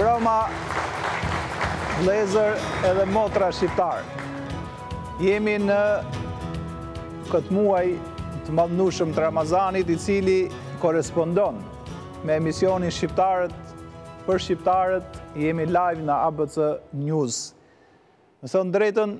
Roma, vlezër edhe motra shqiptar. Jemi në këtë muaj të madhnushëm të Ramazanit, i cili korespondon me emisionin Shqiptarët për Shqiptarët. Jemi live në ABC News. Në thënë drejtën,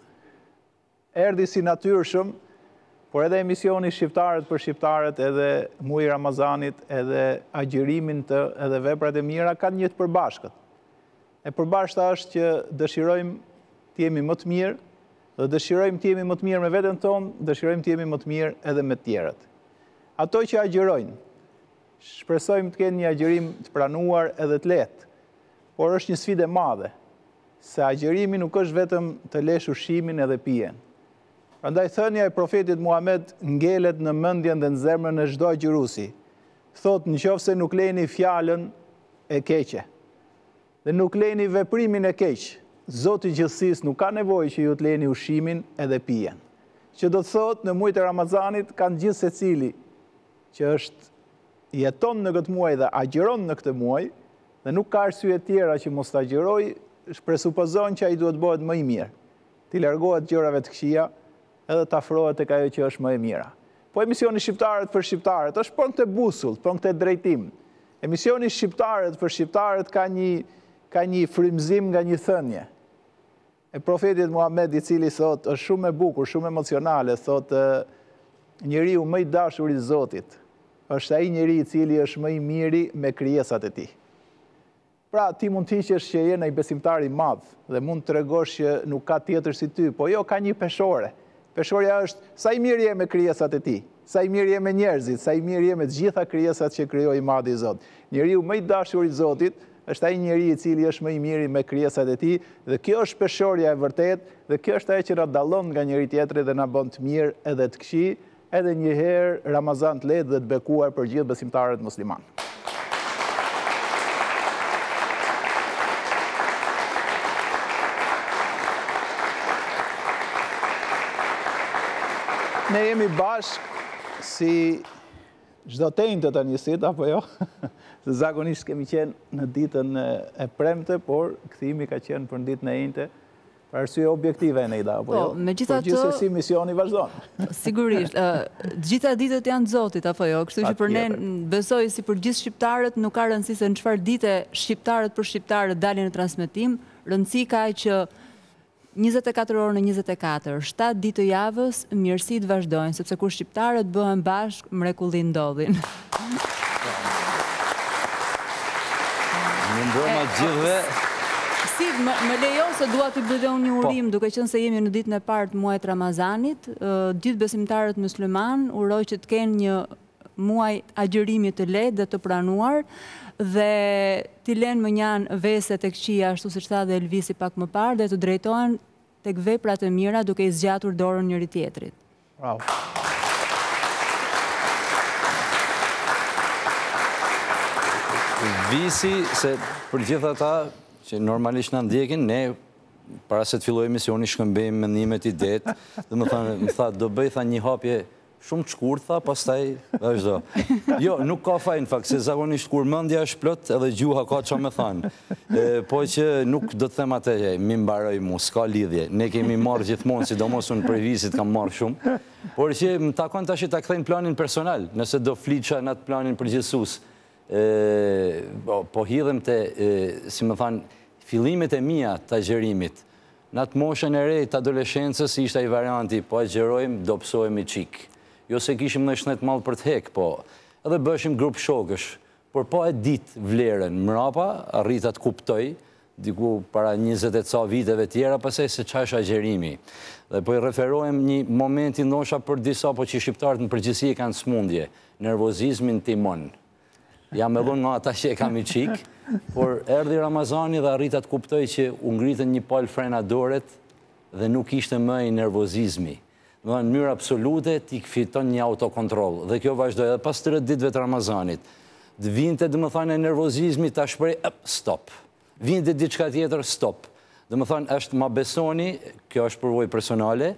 erdi si natyrshëm, por edhe emisioni Shqiptarët për Shqiptarët, edhe muaji Ramazanit, edhe agjërimin të edhe veprat e mira kanë një të përbashkët. E përbashkëta është që dëshirojmë të jemi më të mirë, dhe dëshirojmë të jemi më të mirë me veten tonë, dëshirojmë të jemi më të mirë edhe me të tjerët. Ato që agjërojnë, shpresojmë të kenë një agjërim të pranuar edhe të lehtë, por është një sfidë e madhe, se agjërimi nuk është vetëm të lesh ushqimin edhe pijen. Prandaj thënia e profetit Muhamet ngelet në mendjen dhe në zemrën e çdo agjëruesi. Thotë, nëse nuk leni fjalën e keqe dhe nuk leni veprimin e keq, Zoti i gjithësisë nuk ka nevojë që ju të leni ushqimin edhe pijen. Që do të thotë, në muajt e Ramazanit kanë gjithë secili që jeton në këtë muaj dhe agjeron në këtë muaj, dhe nuk ka arsye tjera që mos të agjeroj, presupozon që ai duhet bëhet më i mirë, të largohet gjërave të këqija edhe të afrohet tek ajo që është më e mira. Po emisioni Shqiptarët për Shqiptarët është pron të busull, pron të drejtim. Emisioni Shqiptarët për Shqiptarët ka një frymëzim nga një thënie e profetit Muhamet, i cili thot, është shumë e bukur, shumë emocionale, thot, njeriu më i dashur i Zotit është ai njeri i cili është më i miri me krijesat e tij. Pra, ti mund të hiqesh që je një besimtar i madh dhe mund të tregosh që nuk ka tjetër si ty, po jo, ka një peshore. Peshorja është sa i mirë je me krijesat e tij, sa i mirë je me njerëzit, sa i mirë je me të gjitha krijesat që krijoi i madhi i Zot. Njeriu më i dashur i Zotit është ai njeri i cili është më i miri me krijesat e tij, dhe kjo është peshorja e vërtetë, dhe kjo është ajo që na dallon nga njëri tjetri dhe na bën të mirë edhe të këqij, edhe një herë Ramazan të lehtë dhe të bekuar për gjithë besimtarët musliman. Ne jemi bashkë si çdo tenjë të njësit, apo jo? Se zakonisht kemi qenë në ditën e premte, por kthimi ka qenë për ditën e njëjtë, për arsye objektive e nejda, apo jo? Por gjithsesi misioni vazhdon. Sigurisht, gjitha ditët janë të Zotit, apo jo? Kështu që për ne besoj si për gjithë shqiptarët, nuk ka rëndësi se në çfarë dite shqiptarët për shqiptarët dalin në transmetim, rëndësi ka që 24 orë në 24, 7 ditë të javës, mirësitë vazhdojnë, sepse kur shqiptarët bëhen bashkë, mrekulli ndodhin. Në ndërma gjithve... Si, më lejo se dua t'i bëj unë një urim, duke qenë se jemi në ditën e parë të muajit Ramazanit, gjithë besimtarët musliman uroj që të kenë një muaj agjërimi të lehtë dhe të pranuar, dhe t'i lënë mënjan veset e këqija, ashtu siç tha dhe Elvisi pak më parë, dhe të drejtohen tek veprat e mira duke i zgjatur dorën njëri tjetrit. Bravo. Visi, se për gjithë ata që normalisht në ndjekin, ne, para se të filloj emisioni, shkëmbejmë mendimet i det, dhe më tha, do bëj tha një hapje shumë të shkurt, tha, pastaj vazhdo. Jo, nuk ka faj në fakt, se zakonisht kur mendja është plot, edhe gjuha ka që me thanë. Po që nuk do të them atë, mi mbaroj mu, s'ka lidhje. Ne kemi marrë gjithmonë, sidomos unë për visit kam marrë shumë, por që më takon tash ta kthejnë planin personal, nëse do fliça në atë planin përgjithësues. Po hidhem të, si më thanë, fillimet e mia të agjerimit. Në atë moshën e re të adoleshencës ishte ai varianti, po agjerojmë, do psohemi çik. Jo se kishim në shnet malë për të hek, po edhe bëshim grup shokësh, por po e ditë vlerën mrapa, arrita të kuptoj, diku para 20 e ca viteve tjera, pasaj se qa është agjerimi. Dhe po i referohem një momenti ndoshta për disa, po që shqiptarët në përgjithësi e kanë smundje, nervozizmin timon. Jam edhe nga ata që e kam i qik, por erdhi Ramazani dhe arrita të kuptoj që u ngritën një palë frenadoret dhe nuk ishte më i nervozizmi. Në mënyrë absolute ti fiton një autokontrol, dhe kjo vazhdoj edhe pas 3 ditëve të Ramazanit. Të vinte, dhe më thënë, e nervozizmi ta shprej, stop. Vinte diçka tjetër, stop. Dhe më thënë, është ma besoni, kjo është përvoj personale,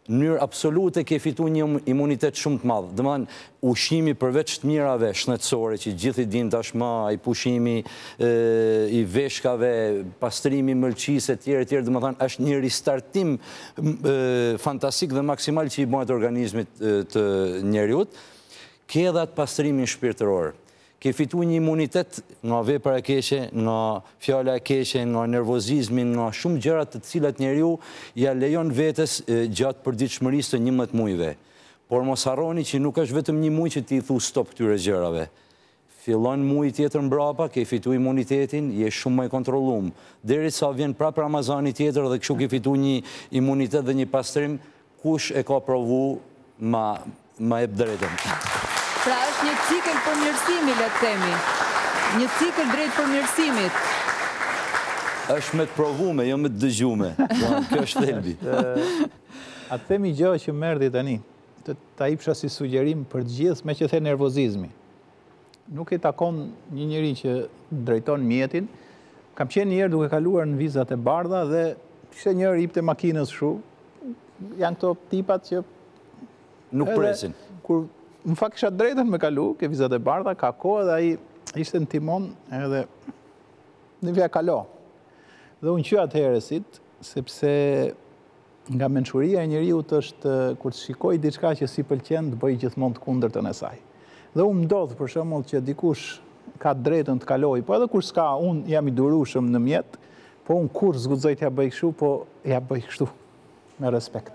në mënyrë absolute ke fitu një imunitet shumë të madhë. Dëman, ushqimi përveç të mirave shëndetësore, që gjithë i din tashma, i pushimi i veshkave, pastrimi mëlqisë e tjerë, dëman, është një ristartim fantastik dhe maksimal që i bëhet organizmit të njeriut, ke edhe atë pastrimin shpirtëror. Ke fitu një imunitet nga vepra e keqe, nga fjala e keqe, nga nervozizmin, nga shumë gjërat të cilat njeriu ja lejon vetes gjatë përditshmërisë të 11 muajve. Por mos harroni që nuk është vetëm një muaj që ti thu stop këtyre gjërave. Fillon muaji tjetër mbrapa, ke fitu imunitetin, je shumë më i kontrolluar. Derisa vjen prapë Ramazani tjetër dhe kështu ke fitu një imunitet dhe një pastrim, kush e ka provu ma jep drejtën. Pra është një cikël përmirësimi, le të themi. Një cikël drejt përmirësimit. Është me të provume, jo me të dëgjume. Kjo është thelbi. A të themi gjë që merdi tani, ta ipsha si sugjerim për gjithë me që the nervozizmi. Nuk i takon një njëri që drejton mjetin. Kam qenë njerë duke kaluar në vizat e bardha dhe kështë njërë ipte makinës shu. Janë këto tipat që... Nuk presin. Kur në fakt kisha drejtën me kalu, ke vizat e bardha, ka kohë dhe ai ishte në timon edhe në vja kalo. Dhe unë që atë herësit, sepse nga mençuria e njeriut është kur të shikoj diçka që si pëlqen të bëj gjithmonë të kundërtën e saj. Dhe unë ndodh për shembull që dikush ka drejtën të kaloj, po edhe kur s'ka, unë jam i durueshëm në mjet, po unë kur zguxoj t'ja bëj kështu, po ja bëj kështu me respekt.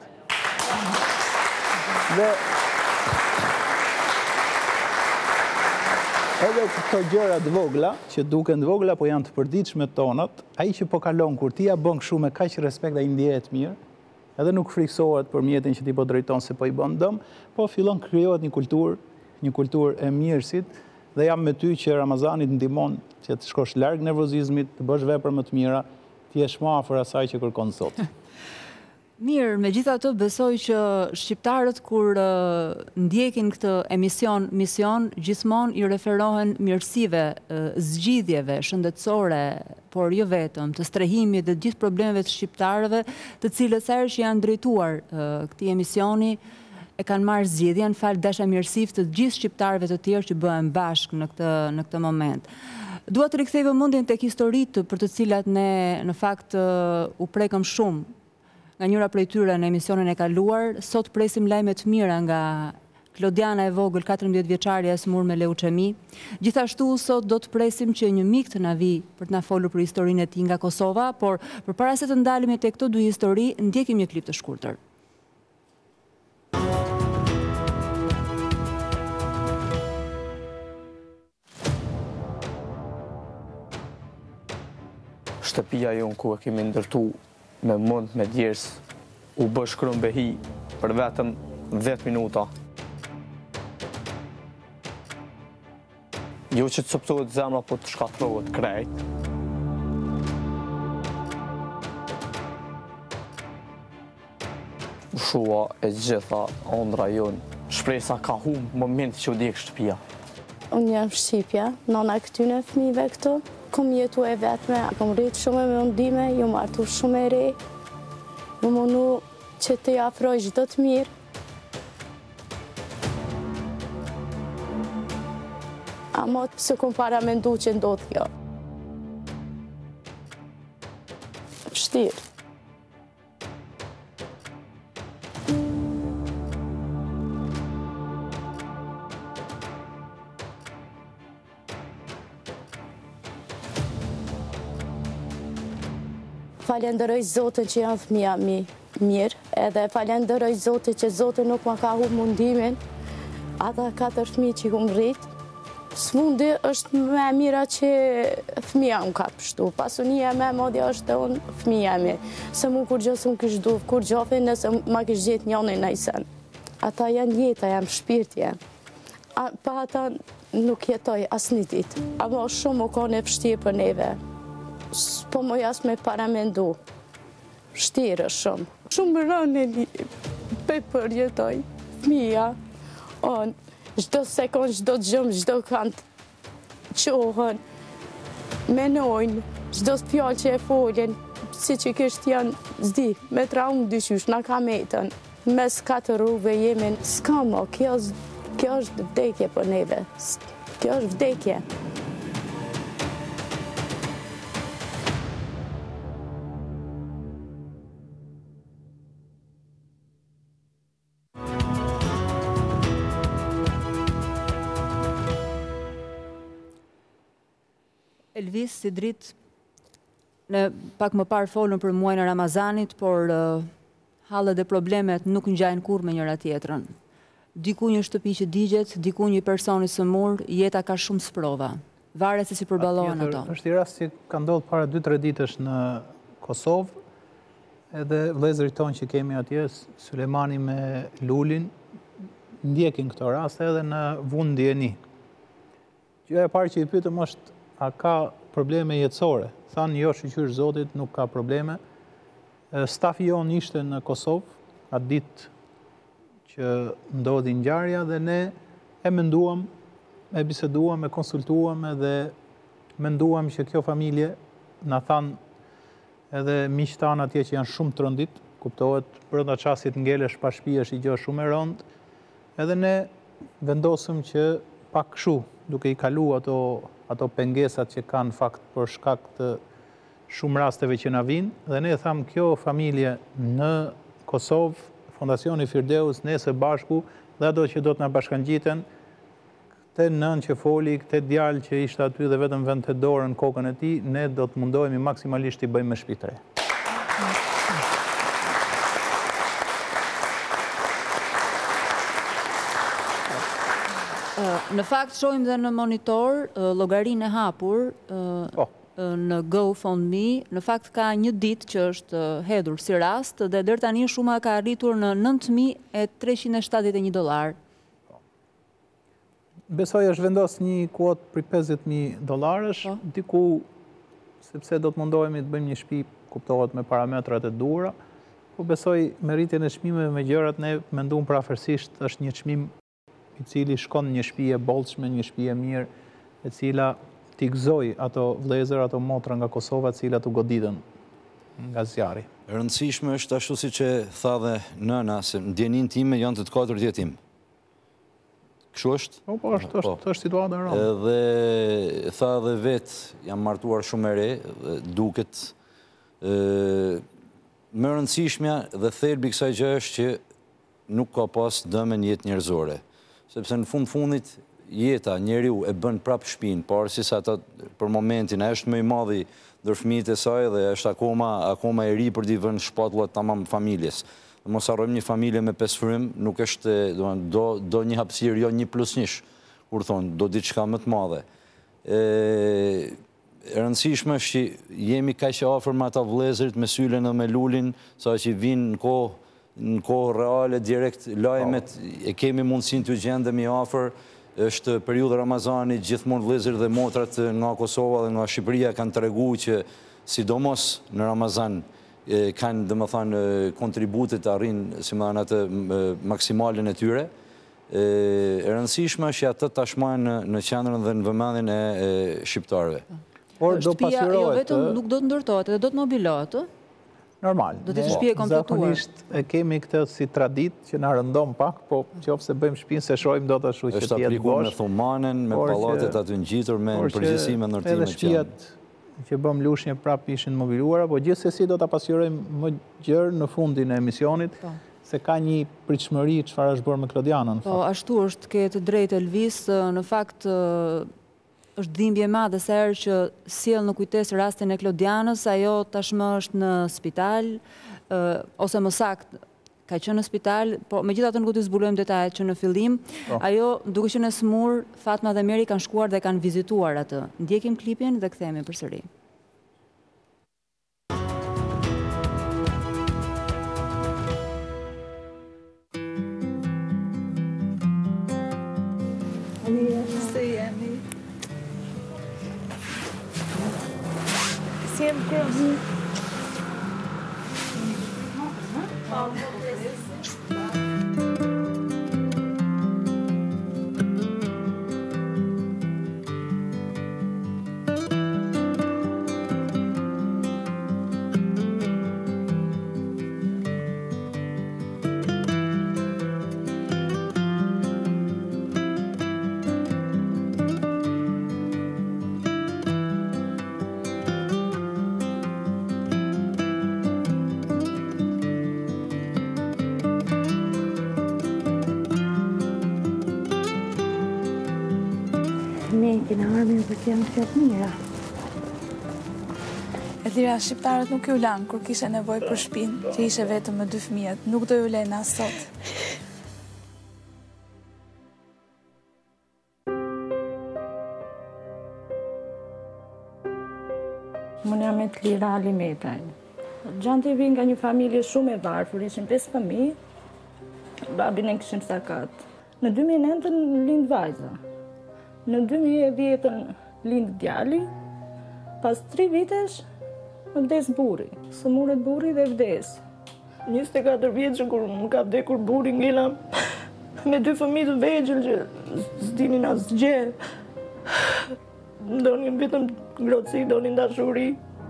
Dhe edhe këto gjëra të vogla, që duken të vogla, po janë të përditshme tonat, ai që po kalon, kur ti ja bën kështu me kaq respekt, ai ndihet mirë, edhe nuk friksohet për mjetin që ti po drejton se po i bën dëm, po fillon krijohet një kulturë e mirësit, dhe jam me ty që Ramazani të ndihmon që të shkosh larg nervozizmit, të bësh vepra më të mira, ti jesh më afër asaj që kërkon Zoti. Mirë, me gjitha të besoj që shqiptarët kur ndjekin këtë mision, gjithmonë i referohen mirësive, zgjidhjeve, shëndetësore, por jo vetëm, të strehimit dhe gjithë problemeve të shqiptarëve, të cilës herë që janë drejtuar këtij emisioni, e kanë marrë zgjidhjen falë dasha mirësive të gjithë shqiptarëve të tjerë që bëhen bashkë në këtë moment. Dua të rikthejmë mendjen tek historitë për të cilat ne në fakt u prekëm shumë nga njëra prej tyre në emisionin e kaluar. Sot presim lajme të mira nga Klodiana e vogël, 14 vjeçaria e smur me leuçemi. Gjithashtu sot do të presim që një mik të na vi për të na folur për historinë e tij nga Kosova, por përpara se të ndalemi tek këto dy histori, ndjekim një klip të shkurtër. Shtëpia jonë ku e kemi ndërtu me mund, me djers, u bë shkrum behi për vetëm 10 minuta. Jo që të coptohet zemra, po të shkatrohet krejt. U shua e gjitha ondra jonë. Shpresa ka humbë moment që u djekë shtëpia. Unë jam Shqipja, nana këtyne fëmijëve këtu. Kom jetu e vetme, kom rritë shumë me ndime, ju martu shumë e re, më mënu që të afroj çdo të mirë. Ama se kom para mendu që ndodh kjo. Vështirë. Falenderoj Zotin që janë fëmija mirë, edhe falenderoj Zotin që Zotin nuk ma ka humbë mundimin, ata 4 fëmijë që kom rritë. Smundi është me mira që fëmija unë ka pështu, pasunia me modja është unë fëmija mi. Se mu kur gjësë unë kështë du, kur gjofi nëse ma kështë gjithë njënë i najsen. Ata janë jeta, janë shpirtje. Pa ata nuk jetoj asë një ditë, ama shumë u kone fështirë për neve. Po më jasë me paramendu. Shtirë shumë. Shumë rënë e përjetoj. Fëmija, çdo sekund, çdo gjëmë, çdo kant qohën, menojnë, çdo fjallë që e folin, si që kështë janë zdi, me traumë dyqysh, na ka metën. mes 4 rrugëve jemi, s'ka mo, kjo është vdekje për neve, kjo është vdekje. Elvis, si dritë, ne pak më parë folën për muajin e Ramazanit, por hallet dhe problemet nuk ngjajnë kurrë me njëra tjetrën. Diku një shtëpi që digjet, diku një personi sëmur, jeta ka shumë sprova. Varet se si përballohen ato. Është i rast që ka ndodhur para 2-3 ditësh në Kosovë, edhe vëllezërit tonë që kemi atje, Sulemani me Lulin, ndjekin këto raste edhe në Vund Dieni. Gjëja e parë që i pyetëm është a ka probleme jetësore? Thanë jo, shqyqyr Zotit, nuk ka probleme. Stafi jonë ishte në Kosovë atë ditë që ndodhi ngjarja dhe ne e menduam, e biseduam, e konsultuam edhe menduam që kjo familje na thanë edhe miq tanë atje që janë shumë trondit, kuptohet brenda çastit ngelesh pa shtëpi është i gjë shumë e rëndë. Edhe ne vendosëm që pak kështu, duke i kalu ato pengesat që kanë fakt për shkak të shumë rasteve që na vinë, dhe ne thamë kjo familje në Kosovë, Fondacioni Firdeus, ne së bashku, dhe ato që do të na bashkangjiten, këtë nën që foli, këtë djalë që ishte aty dhe vetëm vend të dorën kokën e tij, ne do të mundohemi maksimalisht i bëjmë me shtëpi të re. Në fakt shohim dhe në monitor llogarinë e hapur në GoFundMe, në fakt ka një ditë që është hedhur si rast dhe deri tani shuma ka arritur në $9.371. Besoj është vendos një kuotë për $50.000, diku sepse do të mundohemi të bëjmë një shtëpi, kuptohet me parametrat e duhura, po besoj meritjen e çmimeve me gjërat ne menduam parafërsisht është një çmim i cili shkon një shtëpi e bollshme, një shtëpi e mirë, e cila t'i gëzoj ato vëllezër, ato motra nga Kosova, të cilat u goditën nga zjarri. E rëndësishme është ashtu siç e tha dhe nëna, se ndjenin time janë të 4 jetim. Kështu është? Po, është situata e rëndë. Dhe tha dhe vetë, jam martuar shumë e re, duket më rëndësishmja dhe thelbi kësaj gjë është që nuk ka pas dëm në jetë njerëzore. Sepse në fundit jeta njeriu e bën prapë shtëpinë, pavarësisht se ata për momentin është më i madhi ndër fëmijët e saj dhe është akoma i ri për t'i vënë shpatullat tamam familjes. Mos harrojmë një familje me 5 frymë, nuk është, do një hapësirë, jo 1+1, kur thonë, do diçka më të madhe. E rëndësishme është që jemi kaq afër me ata vëllezërit, me Sylen dhe me Lulin, sa që vinë në kohë reale, direkt lajmet, e kemi mundësinë t'u gjendemi afër. Është periudha Ramazani, gjithmonë vëllezërit dhe motrat nga Kosova dhe nga Shqipëria kanë treguar që sidomos në Ramazan kanë domethënë kontributet të arrin si më anë atë maksimalen e tyre. E rëndësishme është që atë tashmojnë në qendrën dhe në vëmendjen e shqiptarëve. Por do pasyrohet. Jo vetëm nuk do të ndërtohet, edhe do të mobilohet, normal. Do të shtëpi e kompletuar. Zakonisht e kemi këtë si traditë që na rëndon pak, po qofse bëjmë shtëpinë se shohim dot ashtu që është aplikuar me thumanen, me pallatet aty ngjitur, me përgjegjësi me ndërtimet edhe shtëpiat që bëm lushnjë prapë ishin mobiluara, po gjithsesi do ta pasqyrojmë më gjerë në fundin e emisionit, se ka një pritshmëri çfarë është bërë me Klodianën. Po, ashtu është, ke të drejtë Elvis, në fakt është dhimbje e madhe sa herë që sjell në kujtesë rastin e Klodianës, ajo tashmë është në spital, ose më saktë ka qenë në spital, po megjithatë nuk do të zbulojmë detajet që në fillim, ajo duke qenë e smur, Fatma dhe Meri kanë shkuar dhe kanë vizituar atë. Ndjekim klipin dhe kthehemi përsëri. kena armin për të janë fjatë mira. Elira, shqiptarët nuk ju lanë kur kishe nevojë për shtëpinë, që ishe vetëm me 2 fëmijët. Nuk do ju lejnë as sot. Unë jam e të Lira Alimetaj. Gjanti vinë nga një familje shumë e varfër, ishim 5 fëmijë, babin e kishim sakat. Në 2009 lind vajza. Në 2010 lind djali, pas 3 vitesh më vdes burri. Së muret burri dhe vdes. 24 vjeçë kur më ka vdekur burri ngela me 2 fëmijë të vegjël që s'dinin asgjë. Donin vetëm ngrohtësi, donin dashuri.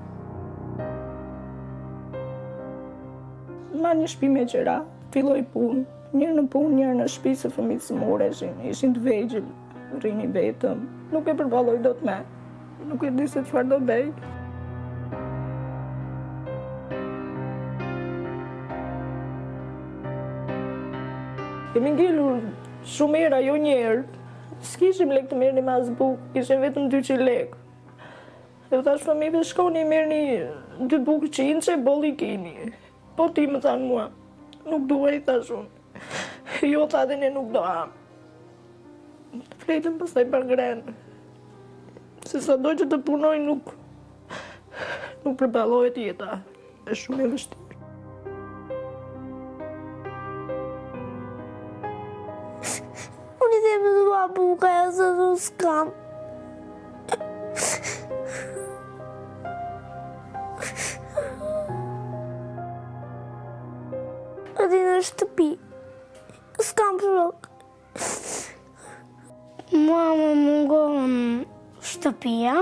Ma një shtëpi me qera, filloi punë. Njërë në punë, njërë në shtëpi se fëmijët së mureshin, ishin të vegjël, rrini vetëm. Nuk e përballoj dot me. Nuk e di se çfarë do bëj. Kemi ngelur shumë era, jo njerë. S'kishim lek të merrni me as bukë, kishim vetëm 200 lek. E thash fëmijëve shkoni merrni 2 bukë qinçe, bolli kini. Po ti më thanë mua, nuk duaj, thash unë. Jo, tha dhe ne nuk do am. Fletëm pastaj për grenë. Se sa do që të punoj nuk përballohet jeta. Është shumë e vështirë. Unë i dhe më dua buka e ose du s'kam. Ati në shtëpi, s'kam shok. Mua më mungon shtëpia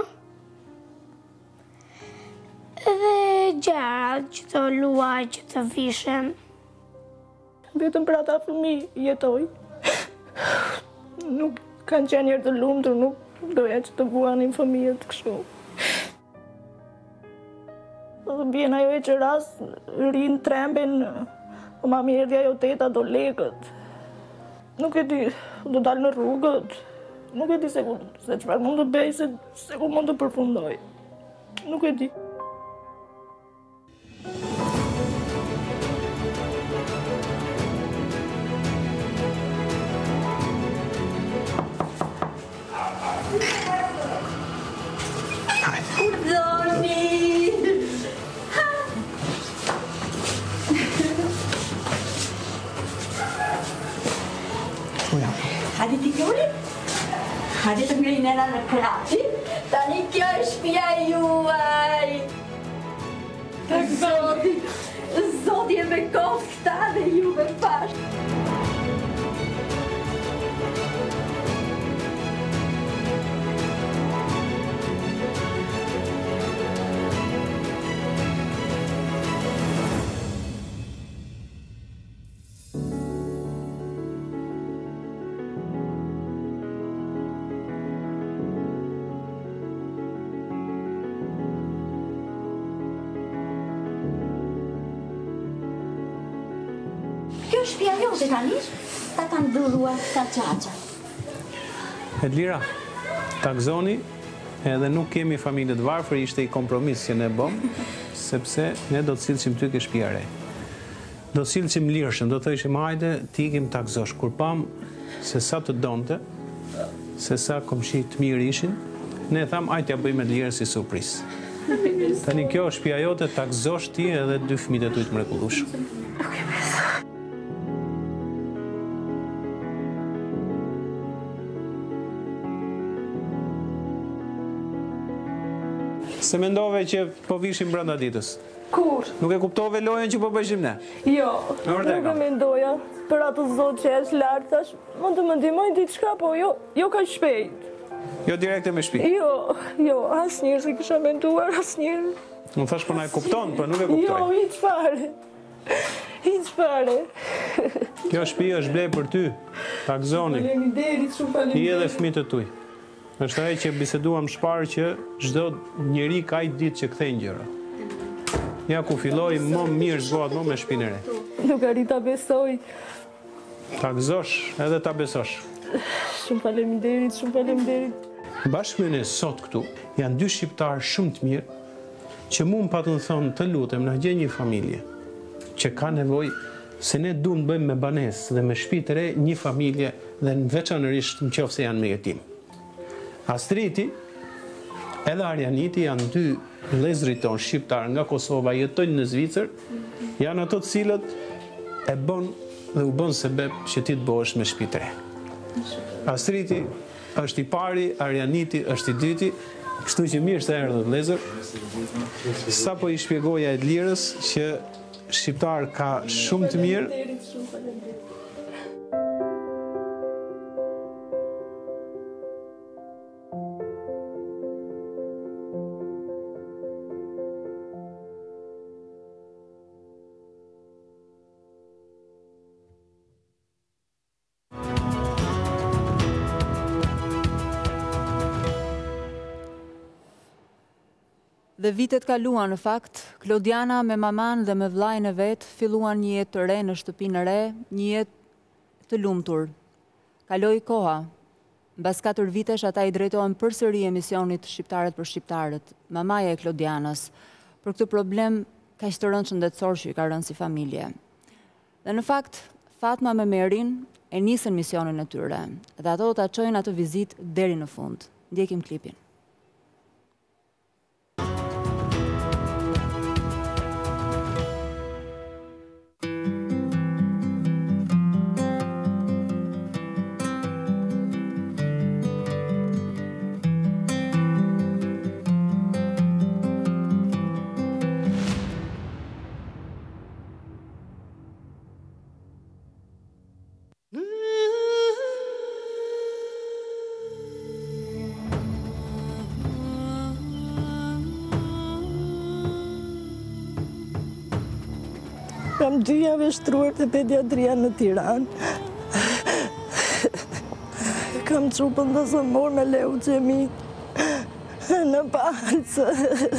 edhe gjarat që të luaj, që të vishem. Vetëm për ata fëmijë jetoj. Nuk kanë qenë njerë të lumtur, nuk doja që të buanin fëmijët kështu. Vjen ajo e që ras, rinë tremben, mami erdhi ajo teta do lekët. Nuk e di, do dalë në rrugët. Nuk e di se çfarë mund të bëj, se ku mund të përfundoj. Nuk e di. Hadi ti Gjuri, hadi të ngri nëna në krati, tani kjo është shtëpia juaj. Tek Zoti, Zoti e me koftë këta dhe juve bashkë. Kjo është shtëpia jote tani, ta kanë dhuruar këta qaqa. Elira, takzoni, edhe nuk kemi familje të varfër, ishte i kompromis që ne bëm, sepse ne do të sillshim ty ke shtëpia re. Do të sillshim lirshëm, do të thëshim hajde, ti ikim takzosh. Kur pam se sa të donte, se sa komshi të mirë ishin, ne tham hajde ja bëjmë Elirën si surprizë. Tani kjo është shtëpia jote, takzosh ti edhe 2 fëmijët e tu të mrekullueshëm. Se mendove që po vishim brenda ditës? Kur? Nuk e kuptove lojën që po bëjshim ne? Jo, nuk e mendoja. Për atë zot që është lartë, thash, mund të më ndihmojnë diçka, po jo kaq shpejt. Jo direkte me shtëpi? Jo, asnjëherë se kisha menduar, asnjëherë. Më thash po na e kupton, po nuk e kuptoj. Jo, hiç fare. Hiç fare. Kjo shtëpi është ble për ty, takzoni. Faleminderit, shumë faleminderit. Ti edhe fëmijët e tuaj. Është ajo që biseduam shparë që çdo njeri ka një ditë që kthejnë gjëra. Ja ku filloi më mirë zgohet më me shtëpinë e re. Nuk arrit ta besoj. Ta gëzosh edhe ta besosh. Shumë faleminderit, shumë faleminderit. Bashkë me ne sot këtu, janë 2 shqiptarë shumë të mirë, që mu më patën thonë të lutem në gjej një familje, që ka nevojë se ne duam të bëjmë me banesë dhe me shtëpi të re një familje dhe në veçanërisht në qoftë se janë me jetim. Astriti edhe Arjaniti janë 2 vëllezërit tonë shqiptarë nga Kosova, jetojnë në Zvicër, janë ato të cilët e bën dhe u bën sebeb që ti të bëhesh me shtëpi të re. Astriti është i pari, Arjaniti është i dyti, kështu që mirë se erdhët vëllezër. Sa po i shpjegoja Edlirës që shqiptar ka shumë të mirë. Dhe vitet kaluan në fakt, Klodiana me maman dhe me vllajën e vet filluan një jetë të re në shtëpinë e re, një jetë të lumtur. Kaloi koha. Mbas 4 vitesh ata i drejtohen përsëri emisionit Shqiptarët për shqiptarët, mamaja e Klodianës, për këtë problem kaq të rënd shëndetësor që i ka rënë si familje. Dhe në fakt, Fatma me Merin e nisën misionin e tyre, dhe ato do ta çojnë atë vizitë deri në fund. Ndjekim klipin. Kam 2 javë shtruar të pediatria në Tiranë. Kam çupën të zëmor me leucemi në palcë.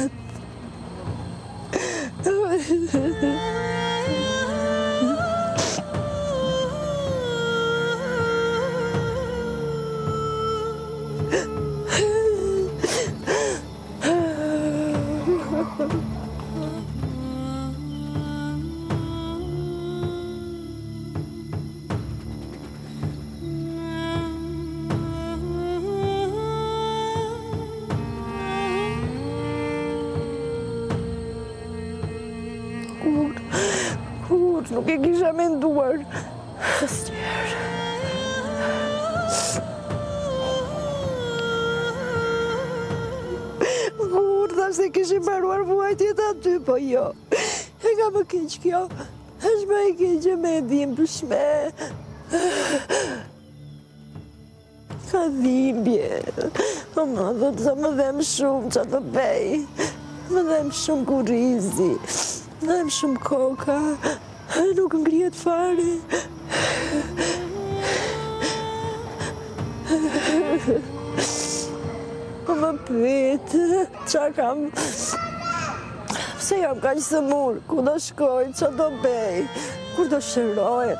Nuk e kisha menduar asnjëherë. Thash se kishim mbaruar vuajtjet aty, po jo. E ka më keq kjo. Është më e keqe me dhimbshme. Ka dhimbje. Po më dhëtë sa më dhem shumë që të bej. Më dhem shumë kurizi. Më dhem shumë koka. Nuk ngrihet fare. Po më pyet, qa kam? Pse jam kaq sëmur? Ku do shkoj? Qa do bej? Kur do shëroj?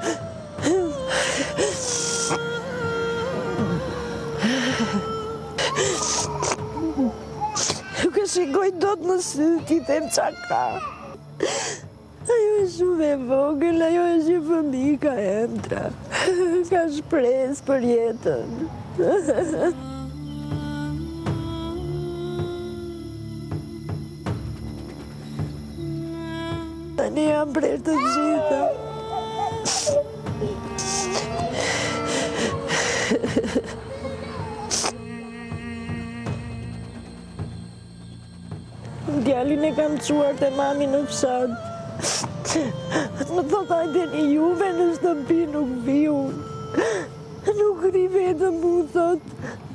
Nuk e shikoj dot në sy, ti them qa ka. Ajo e shumë e vogël, ajo e një fëmijë ka emtra. Ka shpresë për jetën. Tani jam prer të gjitha. Djalin e kam çuar te mami në fshat. Më thot hajde juve në shtëpi, nuk vi unë. Nuk ri vetëm mu, thot.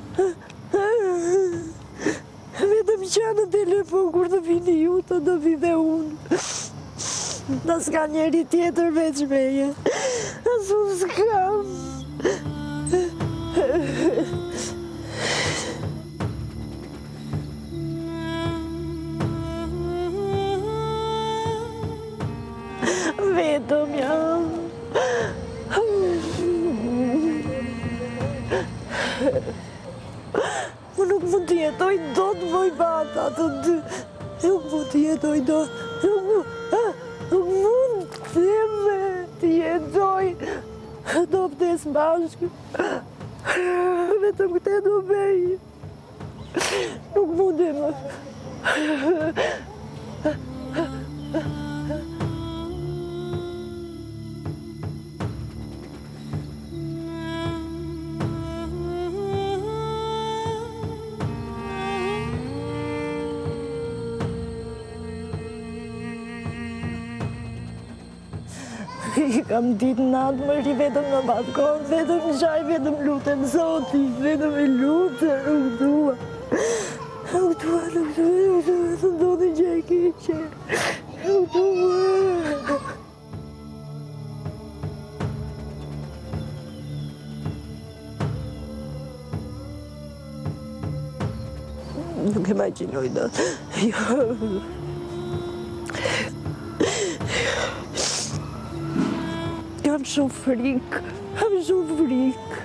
Vetëm qa në telefon, kur të vini ju, të do vi dhe unë. Da s'ka njeri tjetër veç meje. As unë s'kam. Vetëm jam. Më nuk mund të jetoj do të voj bata të dy. Nuk mund të jetoj do. Nuk mund të jetoj. Do vdes bashkë. Vetëm këte do bëj. Nuk mund e më. I kam ditë natë më ri vetëm në balkon, vetëm në gjaj, vetëm lutem Zoti, vetëm e lutem, nuk dua. Nuk dua, të ndodhi gjë e keqe. Nuk dua. Nuk imagjinoj dot. Jo. Kam shumë frikë, kam shumë frikë.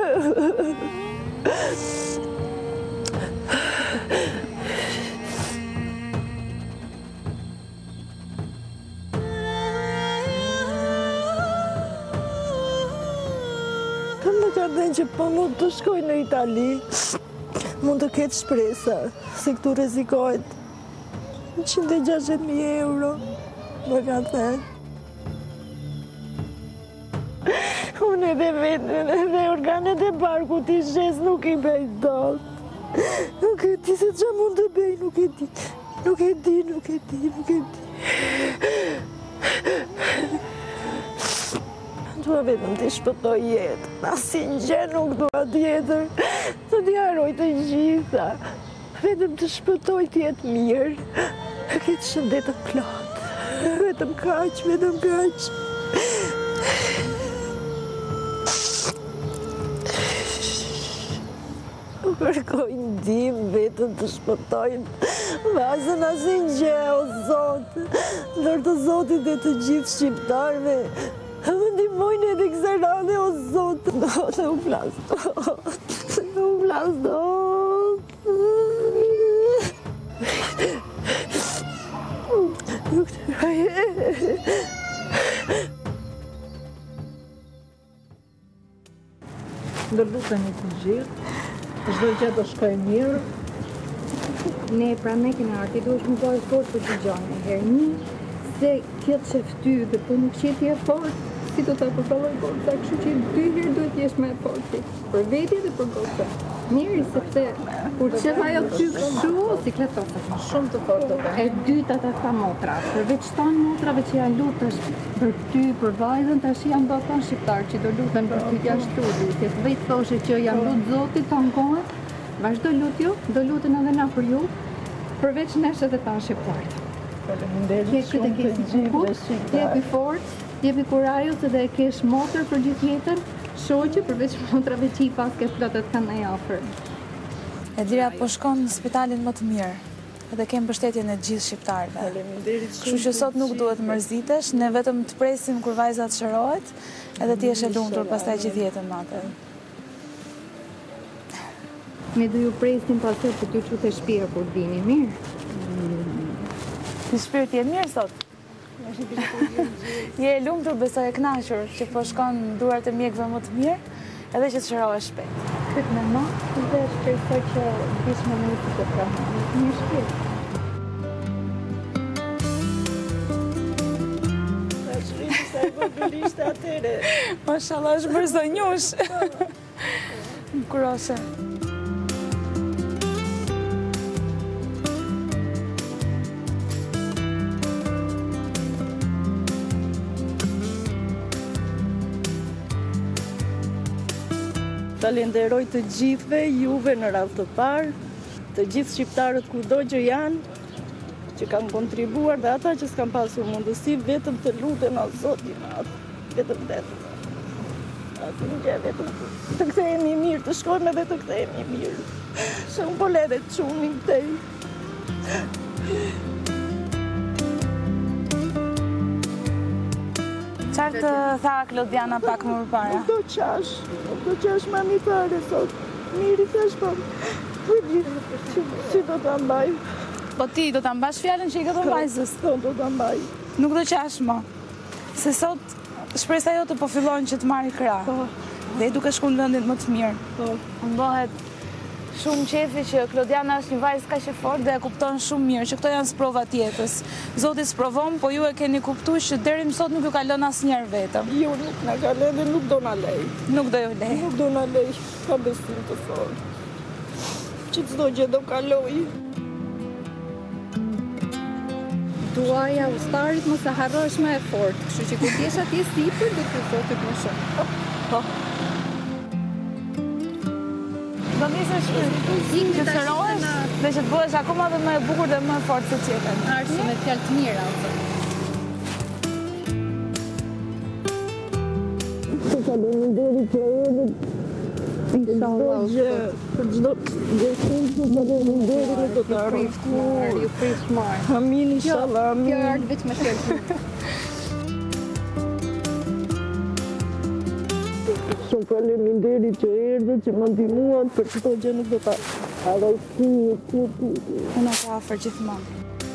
Më ka dhënë që po mund të shkoj në Itali, mund të ketë shpresa, se këtu rrezikohet 160.000 euro, më ka thënë. Unë edhe vetën, edhe organet e barkut i shes nuk i bëj dot. Nuk e di se që mund të bëj, nuk e di. Nuk e di. Dua vetëm të shpëtoj jetë. Asin gjë nuk dua tjetër. Të t'i haroj të gjitha. Vetëm të shpëtoj të jetë mirë. Këtë shëndet të plot. Vetëm kaq. Kërkoj ndihmë vetëm të shpëtojnë vazën asin gjë, o Zotë. Ndër të Zotit dhe të gjithë shqiptarve, më ndihmojnë edhe kësaj rane, o Zotë. Nuk flas dot. Ndërlutemi të gjithë. Çdo gjë do shkojë mirë. Ne pra me kena arti duhesh më bëjë fort për të gjone. Herë një, se këtë që fty dhe po nuk qeti e fort, si do të përballoj goca, kështu që 2 herë duhet jesh më e forti. Për veti dhe për goca. Mirë, sepse kur qet ajo ty kështu, si kletosa, shumë të fortë do të. E dyta ta tha motra, përveç tonë motrave që janë lutesh për ty, për vajzën, tash janë batan shqiptar që do luten për ty jashtu lutjes. Vetë thoshe që janë lut Zotit tangohet, vazhdo lutjo, do luten edhe na për ju, përveç nesh edhe ta shqiptarët. Faleminderit shumë të gjithëve shqiptarë. Jepi fort, jepi kurajus edhe e kesh motër për gjithë jetën, shoqë përveç motrave që i pas ke flotet kanë e afër. Edira po shkon në spitalin më të mirë, edhe kem mbështetjen e gjithë shqiptarëve. Faleminderit shumë. Kështu që sot nuk duhet mërzitesh, ne vetëm të presim kur vajza të shërohet, edhe ti jesh e lumtur pastaj gjithë jetën natë. Ne do ju presim pastaj për t'ju çuar te shtëpia kur vini, mirë? Në shpirt je mirë sot? Je e lumtur, besoj e kënaqur që po shkon në duart e mjekëve më të mirë, edhe që të shërohesh shpejt. Këtë me ma, dhe shpresoj që bish me në të pranë. Një shpirt. Sa i vogël atere. Mashallah, është bërë zonjush. Kurose. Falenderoj të gjithve, juve në radhë të parë, të gjithë shqiptarët kudo që janë, që kanë kontribuar dhe ata që s'kan pasur mundësi, vetëm të lutem o Zoti madh, vetëm asnjë gjë, vetëm të kthehemi mirë, të shkojmë edhe të kthehemi mirë. Se unë po le dhe të çunin tej. Qartë të tha Klodiana pak më përpara? Nuk do qash mami fare sot. Miri thash po, Si do të mbaj? Po ti do të mbash fjallën që i këtë mbajzës? Do të mbaj. Nuk do qash më. Se sot shpresa jote po fillon që të marri krah. Dhe i duke shku në vendin më të mirë. Më bëhet shumë qefi që Klodiana është një vajzë kaq e fortë dhe e kupton shumë mirë që këto janë sprovat jetës. Zoti sprovon, po ju e keni kuptuar që deri më sot nuk ju ka lënë asnjëherë vetëm. Jo, nuk na ka lënë dhe nuk do na lej. Nuk do ju lej. Nuk do na lej. Ka besim të fortë. Që çdo gjë do kaloj. Duaja ustarit mos e harrosh më e fortë, kështu që kur t'jesh atje sipër do të thotë më shumë. Po. Do nisesh që të shërohesh dhe që të bëhesh akoma dhe më e bukur dhe më e fortë se tjetër. Arsi me fjalë të mira, Të faleminderit që erdhët. Inshallah. Për çdo gjë që faleminderit do të arrish kur. Ju prit marr. Amin inshallah. Amin. Kjo ardh vetëm me fjalë. Shumë faleminderit që erdhët, që më ndihmuat, për çdo gjë nuk do ta harroj kurrë. Unë ka afër gjithmonë.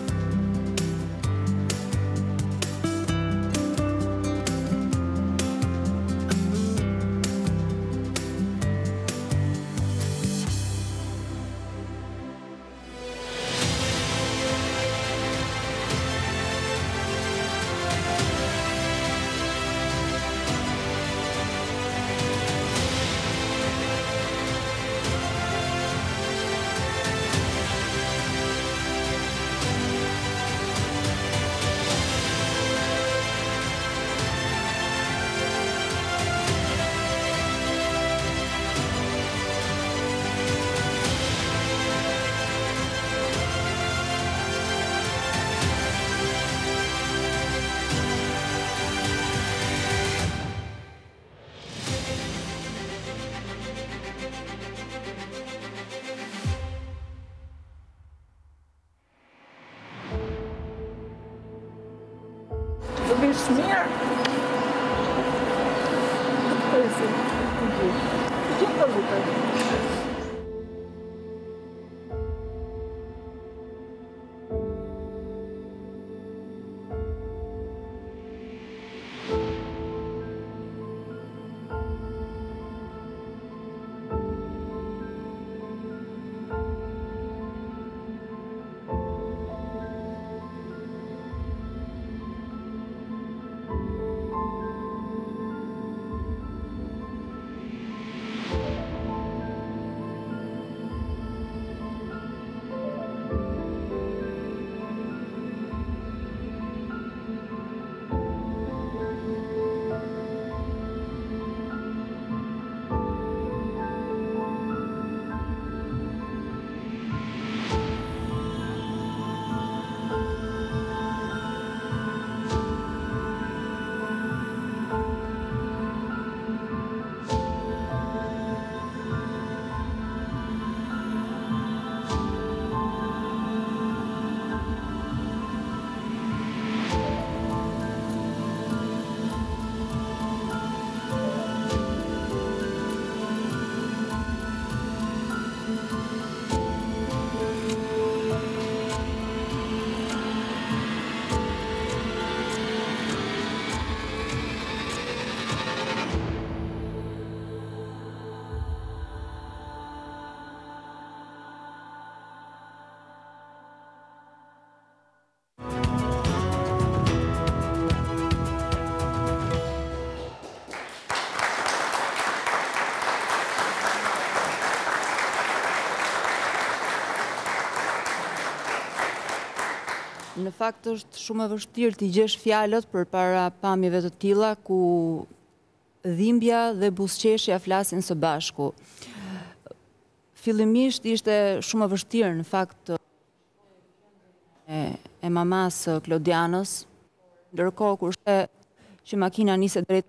Do vish mirë. Gjithë të lutem. Në fakt është shumë e vështirë t'i gjesh fjalët për para pamjeve të tilla ku dhimbja dhe buzëqeshja flasin së bashku. Fillimisht ishte shumë e vështirë në fakt e mamas Klodianës, ndërkohë kur shte që makina niset drejt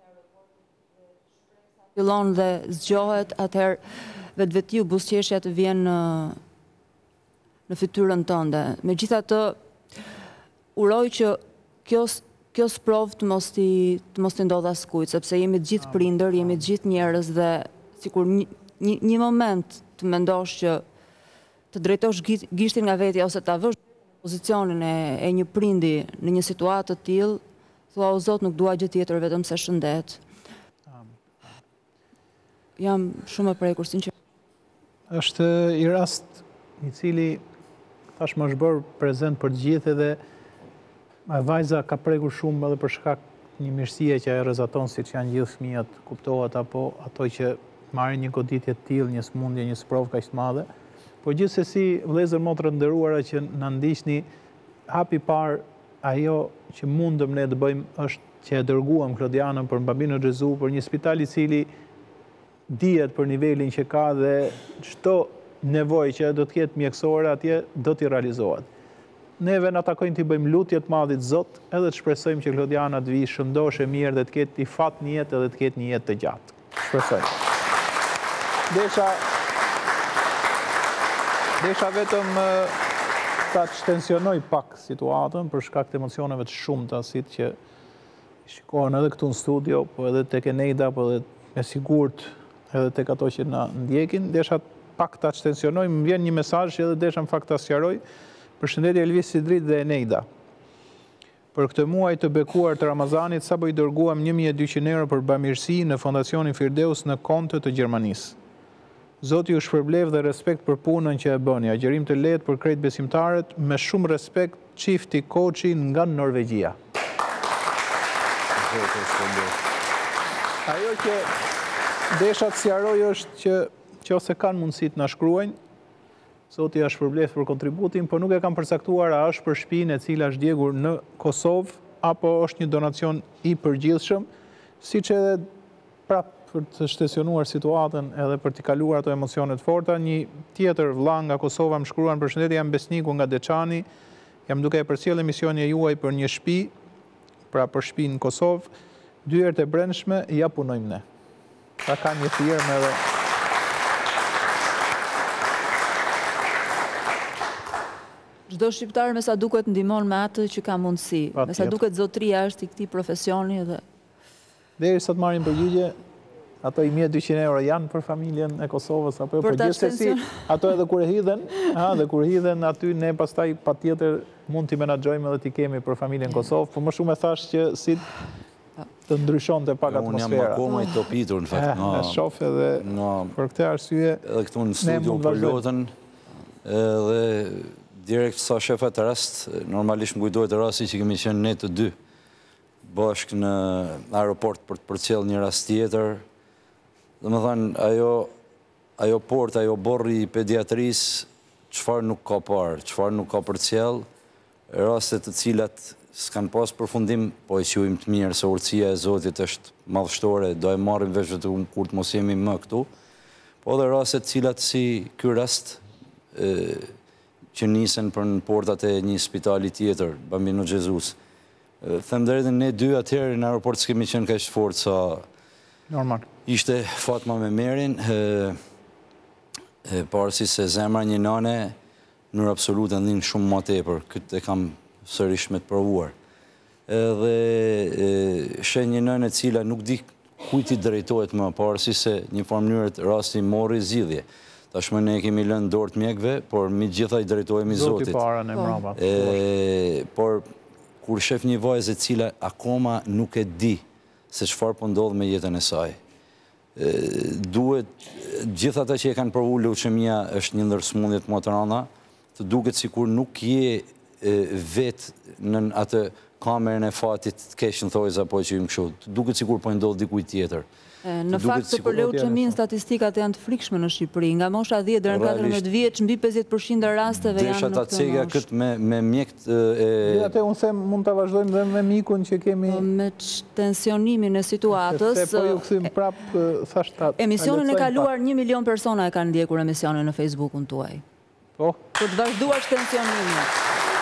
fillon dhe zgjohet, atëherë vetvetiu buzëqeshja të vjen në fytyrën tënde. Megjithatë, uroj që kjo sprovë të mos t'i ndodh askujt, sepse jemi të gjithë prindër, jemi të gjithë njerëz dhe sikur një moment të mendosh që të drejtosh gishtin nga vetja ose ta vësh pozicionin e një prindi në një situatë të tillë, thua o Zot, nuk dua gjë tjetër vetëm se shëndet. Jam shumë e prekur, sinqerisht. Është i rast i cili tashmë është bërë prezent për të gjithë dhe vajza ka prekur shumë edhe për shkak një mirësie që ajo rrezaton siç janë gjithë fëmijët, kuptohet apo ato që marrin një goditje të tillë, një smundje, një sprovë kaq të madhe. Por gjithsesi, vëllezër motra të nderuara që na ndiqni, hapi parë ajo që mundëm ne të bëjmë është që e dërguam Klodianën për Babinë Xhezu për një spital i cili dihet për nivelin që ka dhe çdo nevojë që do të ketë mjekësore atje do t'i realizohet. Neve na takojnë t'i bëjmë lutje të Madhit Zot, edhe të shpresojmë që Klodiana të vijë shëndoshë mirë dhe të ketë i fat një jetë edhe të ketë një jetë të gjatë. Shpresoj. Desha vetëm ta tensionoj pak situatën për shkak të emocioneve të shumta siç që shikohen edhe këtu në studio, po edhe tek Eneida, po edhe me sigurt edhe tek ato që na ndjekin. Desha pak ta tensionoj, më vjen një mesazh që edhe desha në fakt ta sqaroj. Përshëndetje Elvis Sidrit dhe Eneida. Për këtë muaj të bekuar të Ramazanit, sapo i dërguam 1200 euro për bamirësi në Fondacionin Firdeus në konte të Gjermanisë. Zoti ju shpërblev dhe respekt për punën që e bëni. Agjerim të lehtë për krejt besimtarët, me shumë respekt, çifti Koçi nga Norvegjia. Ajo që desha të sqaroj është që nëse kanë mundësi të na shkruajnë, Zoti ja shpërblet për kontributin, por nuk e kam përcaktuar a është për shtëpinë e cila është djegur në Kosovë apo është një donacion i përgjithshëm, siç edhe prap për të shtesionuar situatën edhe për t'i kaluar ato emocionet forta. Një tjetër vëlla nga Kosova më shkruan: përshëndetje, jam Besniku nga Deçani, jam duke e përcjellë emisionin juaj për një shtëpi, pra për shtëpinë në Kosovë, 2 herë të brendshme ja punojmë ne. Pra ka një firmë edhe. Çdo shqiptar me sa duket ndihmon me atë që ka mundësi. Me sa duket zotëria është i këtij profesioni dhe derisa të marrin përgjigje, ato 1200 euro janë për familjen e Kosovës apo jo, gjithsesi ato edhe kur hidhen, aty ne pastaj patjetër mund t'i menaxhojmë edhe t'i kemi për familjen Kosovë, por më shumë e thash që si të ndryshonte pak atmosfera. Unë jam akoma i topitur në fakt. E shoh edhe për këtë arsye edhe këtu në studio për lotën edhe direkt sa shefa të rast, normalisht më kujtohet të rasti që kemi qenë ne të dy bashkë në aeroport për të përcjellë një rast tjetër. Domethënë ajo port, ajo borri i pediatrisë, çfarë nuk ka parë, çfarë nuk ka përcjell, raste të cilat s'kan pas përfundim, po e quajmë të mirë se urtësia e Zotit është madhështore, do e marrim vesh vetëm kur të mos jemi më këtu. Po edhe raste të cilat si ky rast që nisen për në portat e një spitali tjetër, Bambino Xhezus. Them drejtën, ne dy atëherë në aeroport s'kemi qenë kaq fort sa normal. Ishte Fatma me Merin, parësi se zemra një nane në absolute ndin shumë më tepër, këtë e kam sërish me të provuar. Edhe shenjë një nënë e cila nuk di kujti drejtohet më, parësi se një formënyrët rasti mori zgjidhje. Tashmë ne kemi lënë dorë të mjekëve, por mi gjitha i drejtohemi Zotit. Zoti para në mbrapa. Por kur shef një vajzë e cila akoma nuk e di se çfarë po ndodh me jetën e saj, duhet gjithë ata që e kanë provu leuqemia, është një ndër sëmundjet më të rënda, të duket sikur nuk je vetë në atë kamerën e fatit të keq në thojza apo që im kështu. Të duket sikur po ndodh dikujt tjetër. Në fakt se për leuqemin statistikat janë të frikshme në Shqipëri, nga mosha 10 deri në 14 vjeç, mbi 50% e rasteve janë në këtë moshë. Desha ta cega këtë me mjekt atë unë them mund ta vazhdojmë dhe me mikun që kemi me tensionimin e situatës. Po ju kthym prap thashta. Emisionin e kaluar 1 milion persona e kanë ndjekur emisionin në Facebookun tuaj. Po. Për të vazhduar tensionimin.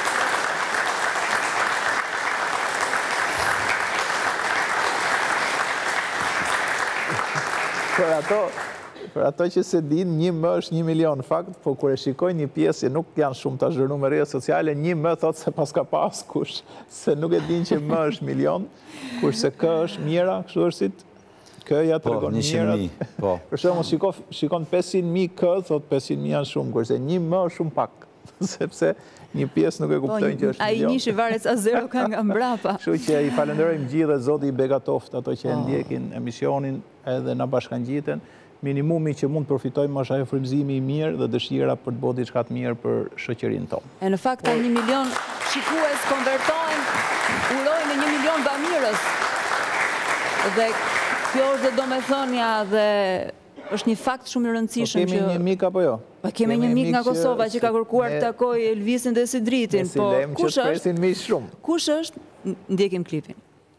Për ato që se din, 1 më është 1 milion fakt, po kur e shikoj një pjesë, nuk janë shumë të zhërnu me rrjetet sociale, 1 më thotë se pas ka pas kush, se nuk e din që më është milion, kurse kë është mjera, kështu është si Këja të regon 100.000, po. Për shumë, shikon 500.000 kë, thot 500.000 janë shumë, kurse 1 më shumë pak. Sepse një pjesë nuk e kuptojnë që është milion. A i njëshi varet sa zero ka nga mbrapa. Kështu që i falenderojmë gjithë dhe zoti i begatoft, ato që e ndjekin emisionin edhe na bashkangjiten. Minimumi që mund të përfitojmë është ajo frymëzimi i mirë dhe dëshira për të bërë diçka të mirë për shoqërinë tonë. E në fakt 1 milion shikues konvertohen, urojnë në 1 milion bamirës. Dhe kjo është dhe domethënia dhe është një fakt shumë i rëndësishëm që... Kemi një mik apo jo? Kemi një mik nga Kosova që ka kërkuar të takoj Elvisin dhe Sidritin, po kush është? Kush është? Ndjekim klipin.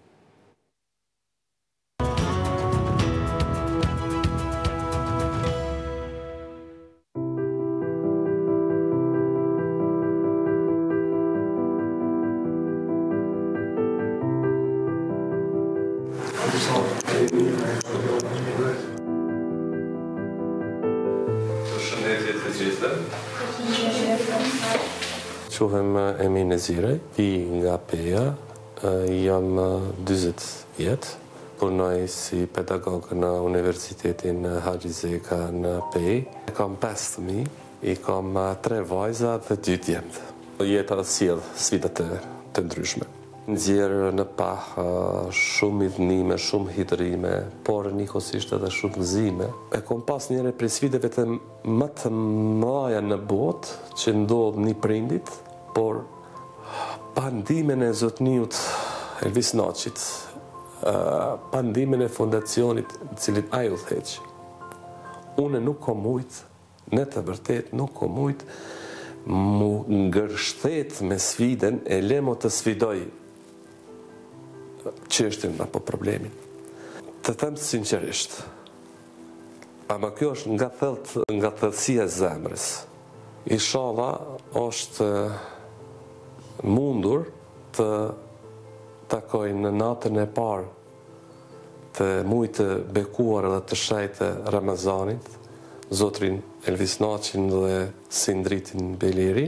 Quhem Emin Nezirej, vi nga Peja, jam 20 vjetë, punoj si pedagog në Universitetin Haxhi Zeka në Pej. Kam 5 fëmijë, i kam 3 vajza dhe 2 djemtë. Jeta sjell sfida të ndryshme. Nxjerr në pah shumë idhnime, shumë hidrime, por njëkohësisht edhe shumë gëzime. E kam pas njëre prej sfidave të më të mëdha në botë që ndodh një prindit, por pa ndimin e zotniut Elvis Naçit, pa ndimin e fondacionit në cilit ai udhëheq. Unë nuk kam mujt, në të vërtet nuk kam mujt mu ngërshtet me sfiden e lemo të sfidoj çështjen apo problemin. Të them sinqerisht, ama kjo është nga thellësia e zemrës. Inshallah është mundur të takoj në natën e parë të muajit të bekuar dhe të shejtë Ramazanit, zotrin Elvis Naçin dhe Sindritin Beleri.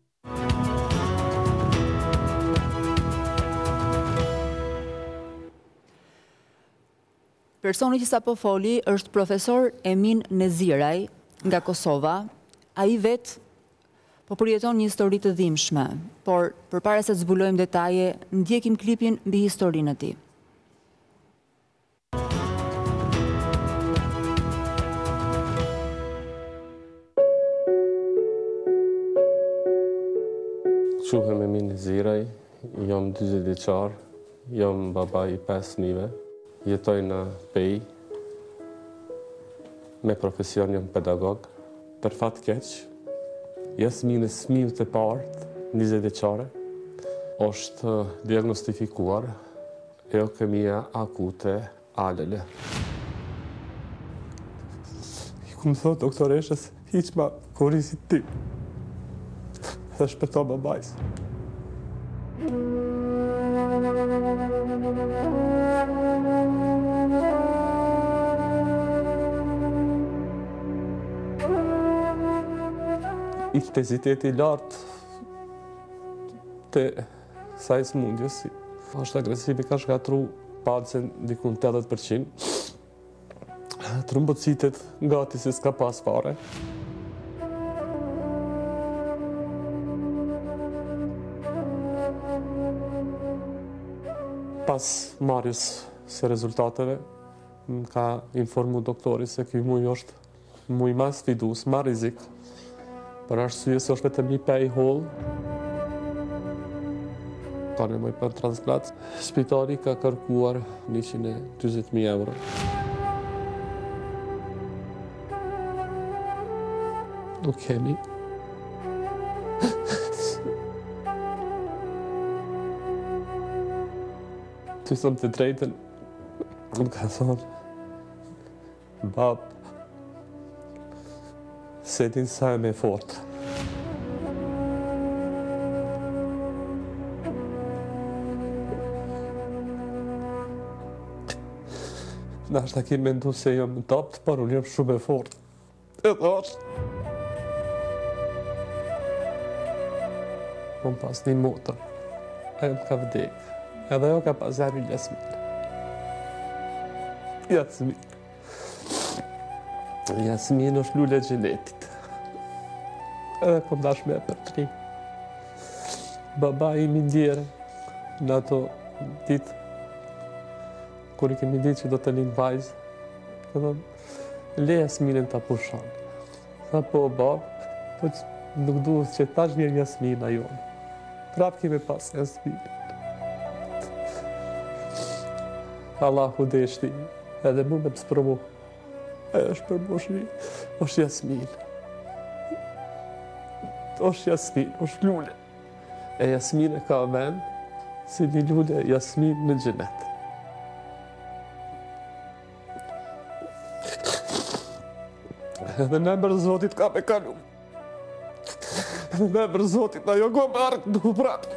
Personi që sapo foli është profesor Emin Neziraj nga Kosova. Ai vetë po përjeton një histori të dhimbshme, por përpara se të zbulojmë detaje, ndjekim klipin mbi historinë e tij. Quhem Emin Neziraj, jam 40 vjeçar, jam baba i 5 fëmijëve. Jetoj në Pej, me profesion jam pedagog. Për fat keq, jasminës fëmijët e parë, 20 vjeçare, është diagnostifikuar leukemia akute ALL. I ku më thot doktoreshës, hiq ma korisit ti. Dhe shpëto babajs. Intensiteti lartë të saj smundjes. Është agresivi, ka shkatru pacën dikun 80%. Trombocitet gati si s'ka pas fare. Pas marrjes së rezultateve, më ka informu doktori se ky muj është muj ma sfidus, ma rizik, për arsye se është vetëm një pej holl. Ka nevojë për transplant. Spitali ka kërkuar 140.000 euro. Nuk kemi. Të thëmë të drejtën, më ka thonë, bab, se din sa e me fort. Nashta ki mendu se jam në tapt, por unë jam shumë e fort. Edhe është. Unë pas një motër, e më ka vdek. Edhe jo ka pas zemi Jasmin. Jasmin. Jasmin është lule e xhenetit. Edhe kom dash me për tri. Baba im i ndjere në ato ditë kur i kemi ditë që do të linë vajzë. Edhe le Jasminin ta pushon. Tha po bab, po nuk duhet që tash vjen Jasmina jonë. Prap kemi pas Jasmin. Allahu deshti, edhe mu me të sprovu. Ajo është për moshri, është Jasmin. është Jasmin, është lule. E Jasmin e ka vend, si një lule Jasmin në xhenet. Edhe në emër Zotit ka me kalu. Edhe në emër Zotit, ajo go me artë në pratë.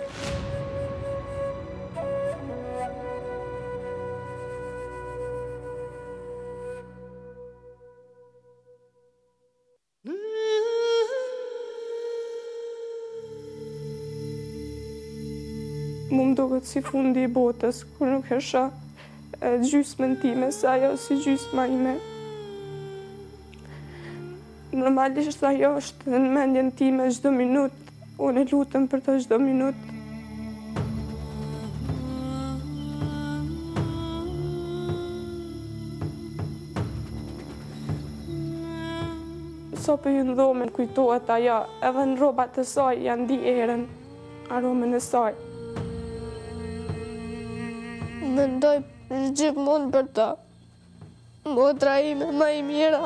Mu më duket si fundi i botës, kur nuk e shoh gjysmën time, se ajo si gjysma ime. Normalisht ajo është në mendjen time çdo minutë, unë lutem për të çdo minutë. Sa për ju në dhomen kujtohet ajo, edhe në rrobat e saj janë di erën, aromen e saj. Mendoj gjithmonë për ta. Motra ime më e mira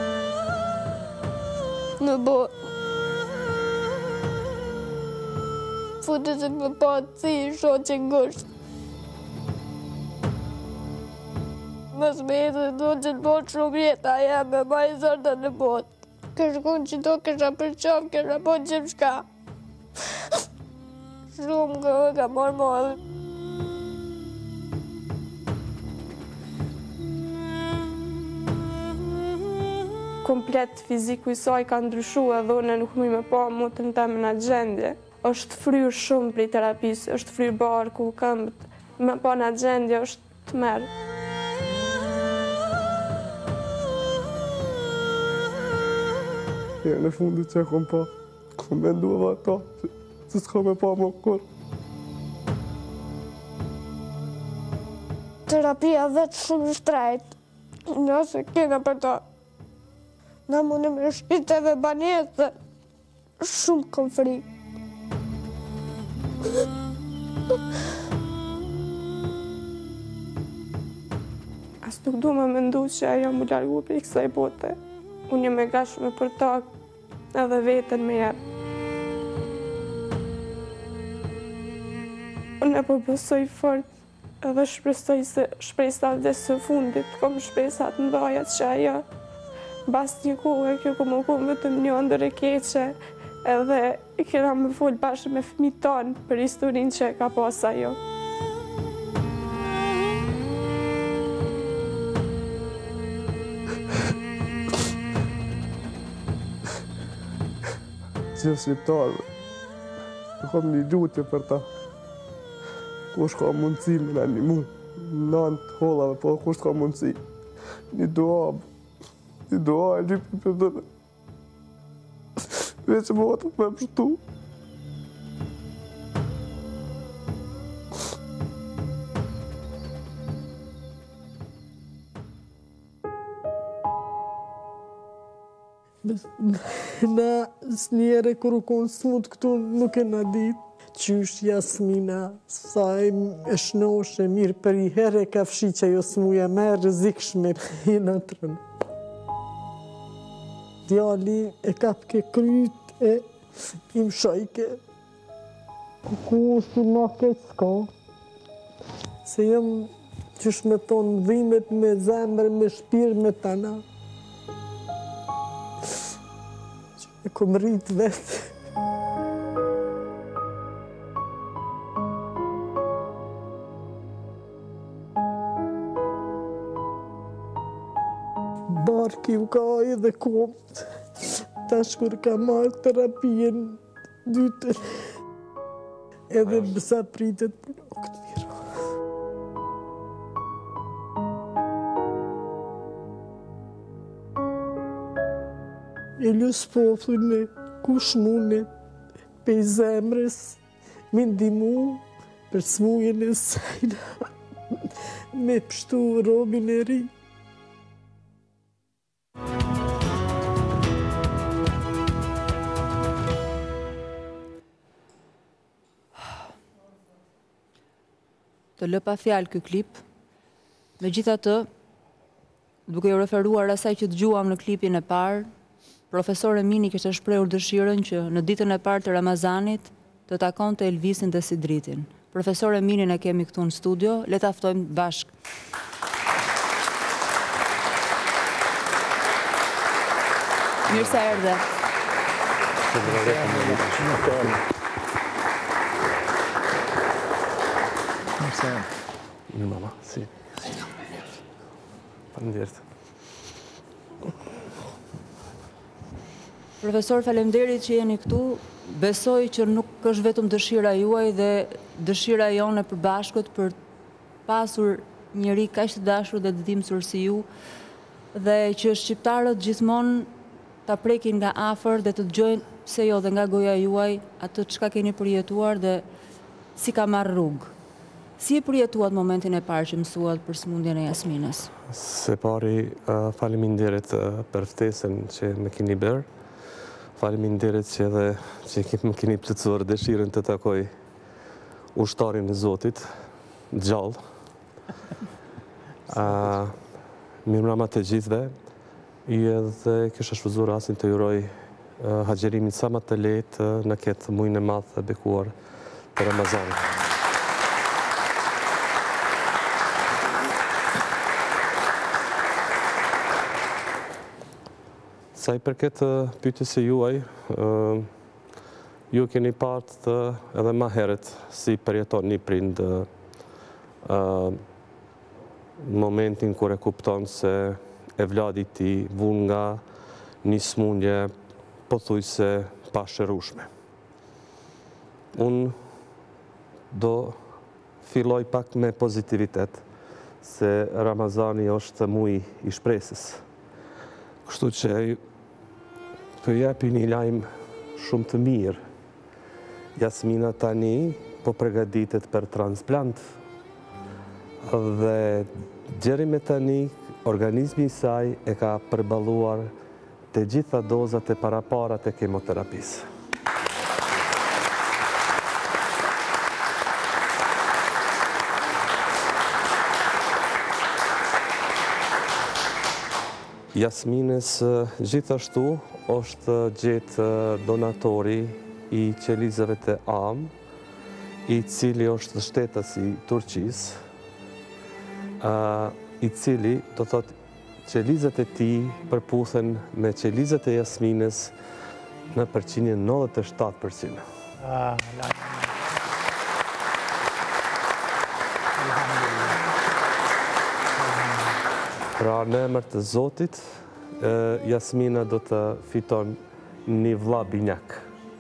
në botë. Futet e më patë si shoqe ngusht. Mos me jetë do që të botë shumë jetë, aja me ma i zërda në botë. Kërkun që do kësha për qafë, kësha po gjithë shka. Shumë ka marrë madhë. Komplet fiziku i saj ka ndryshu edhe unë nuk më me pa motën teme në gjendje. Është fryrë shumë për i terapisë, është fryrë barku, këmbët. Me pa në gjendje është të merë. Në fundit që kom pa, kom mendu edhe ata, që s'ka me pa më kur. Terapia vetë shumë shtrejt, nëse kena për ta. Na mune me shpite dhe banesë, shumë kom frikë. As nuk du me mendu që ajo mu largu për i kësaj bote. Unë jam e gashme për ta edhe vetën me jetë. Unë e përbësoj fort edhe shpresoj se shpresat dhe së fundit, kom shpresat në dhajat që ajo bas një kohë, kjo ku më kohë vetëm një ndër e keqe, edhe i kena me folë bashkë me fëmijët tanë për historinë që ka pas ajo. Gjithë shqiptarëve, kom një lutje për ta. Kush ka mundësi me në një mund, nëntë hollave, po kush ka mundësi. Një doa e lypi për dhëme. Veç më atët me pështu. Na s'njere kur u konë smut këtu nuk e na ditë. Qysh Jasmina, sa e shnoshe mirë për i herë e ka fshi që jo smuja me rëzikshme i në tërën. Djali e kapke kryt e im shajke. Ku su ma këtë s'ka. Se jam qysh me tonë dhimet me zemër, me shpirë, me tana. E kom rritë vetë. Barki u ka edhe komt. Tash kur ka marrë terapien dytën, edhe bësa pritet për këtë mira. e lus popullin e kush mundet pe zemrës me ndimu për smujën e sajna me pështu robin e ri. Të lë pa fjalë ky klip. Megjithatë, duke ju referuar asaj që dëgjuam në klipin e parë, profesor Emini kishte shprehur dëshirën që në ditën e parë të Ramazanit të takonte Elvisin dhe Sidritin. Profesor Eminin e kemi këtu në studio, le ta ftojmë bashkë. Mirë se erdhe. Mirë mama, si. Faleminderit. Profesor, faleminderit që jeni këtu. Besoj që nuk është vetëm dëshira juaj dhe dëshira jone për bashkët për pasur njëri kaq të dashur dhe të dimësur si ju dhe që shqiptarët gjithmonë ta prekin nga afër dhe të dëgjojnë pse jo dhe nga goja juaj atë çka keni përjetuar dhe si ka marrë rrugë. Si e përjetuat momentin e parë që mësuat për sëmundjen e Jasminës? Se pari, faleminderit për ftesën që më keni bërë. Faleminderit që edhe që më keni plotësuar dëshirën të takoj ushtarin e Zotit, gjallë. Mirëmbrëma të gjithëve. Edhe kisha shfrytzuar rastin të uroj haxherimin sa më të lehtë në këtë muajin e madh të bekuar të Ramazanit. Sa i përket pyetjes së juaj, ju keni parë edhe më herët si përjeton një prind momentin kur e kupton se e vladi i tij vun nga një smundje pothuajse pa shërueshme. Unë do filloj pak me pozitivitet, se Ramazani është muaj i shpresës. Kështu që të jepi një lajm shumë të mirë. Jasmina tani po përgatitet për transplant dhe deri me tani organizmi i saj e ka përballuar të gjitha dozat e parapara të kemoterapisë. Jasminës gjithashtu është gjetë donatori i qelizave të Am, i cili është shtetës i Turqisë, i cili do thotë qelizat e tij përputhen me qelizat e Jasminës në përqindjen 97%. Pra në emër të Zotit, Jasmina do të fiton një vlla binjak.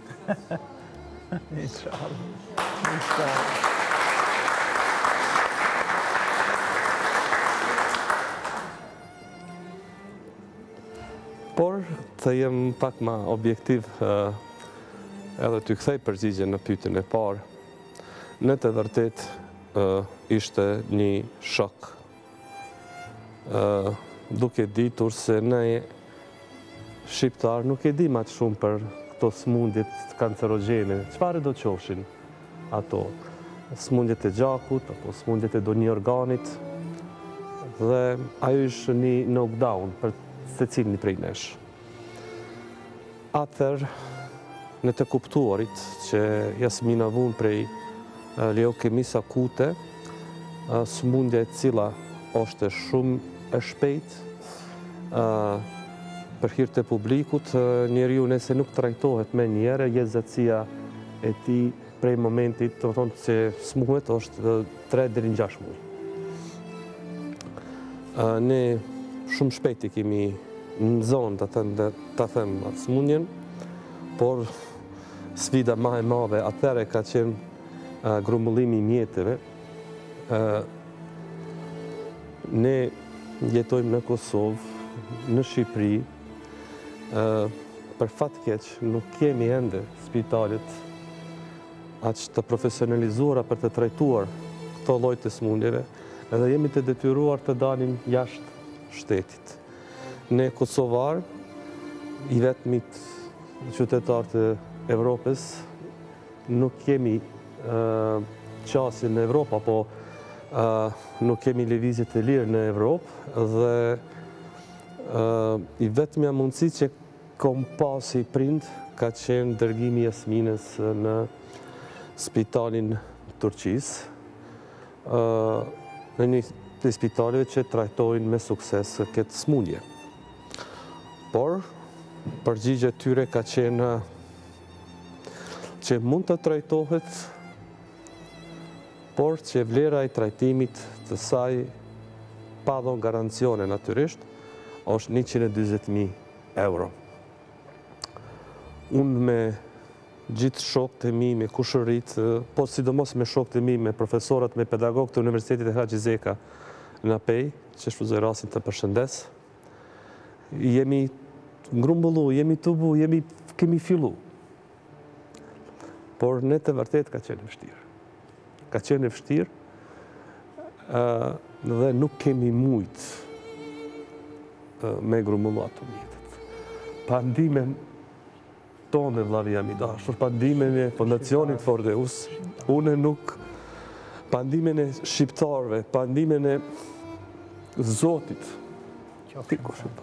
Por të jem pak ma objektiv edhe të kthej përgjigjen në pyetjen e parë. Në të vërtet ishte një shok. Duke ditur se ne shqiptar nuk e di më të shumë për këto smundjet kancerogjene, çfarë do qofshin ato, smundjet e gjakut apo smundjet e ndonjë organit, dhe ajo është një knockdown për secilin prej nesh. Atëherë, në të kuptuarit që Jasmina vun prej leukemisë akute, smundja e cila është shumë e shpejt, për hir të publikut, njeriu nëse nuk trajtohet me njëherë, jetësia e tij prej momentit të thonë që smuhet është 3 deri në 6 muaj. Ne shumë shpejt i kemi në zonë të them smundjen, por sfida më e madhe atëherë ka qenë grumbullimi i mjeteve. Ne jetojmë në Kosovë, në Shqipëri, për fat keq, nuk kemi ende spitalet aq të profesionalizuara për të trajtuar këto lloj të smundjeve, edhe jemi të detyruar të dalim jashtë shtetit. Ne kosovar, i vetmit qytetar të Evropës, nuk kemi qasje në Evropë, apo nuk kemi lëvizje të lirë në Evropë, dhe i vetmja mundësi që kom pasi prind ka qenë dërgimi i Jasminës në spitalin Turqis, në një të spitaleve që trajtojnë me sukses këtë smundje. Por, përgjigja tyre ka qenë që mund të trajtohet, por që vlera i trajtimit të saj pa dhënë garancione natyrisht, është 120.000 euro. Unë me gjithë shokët e mi, me kushërit, po sidomos me shokët e mi, me profesorët, me pedagogët të Universitetit e Haxhi Zeka në Pej, që shfrytëzoj rastin të përshëndes, jemi ngrumbullu, jemi tubu, kemi fillu. Por ne të vërtet ka qenë vështirë. Ka qenë vështirë dhe nuk kemi mujtë me grumbullu ato mjetet. Pandimen tonë, vllavi jam i dashur, pandimen e Fondacionit Fordeus, une nuk, pandimen e shqiptarve, pandimen e Zotit, ti ko shqiptar.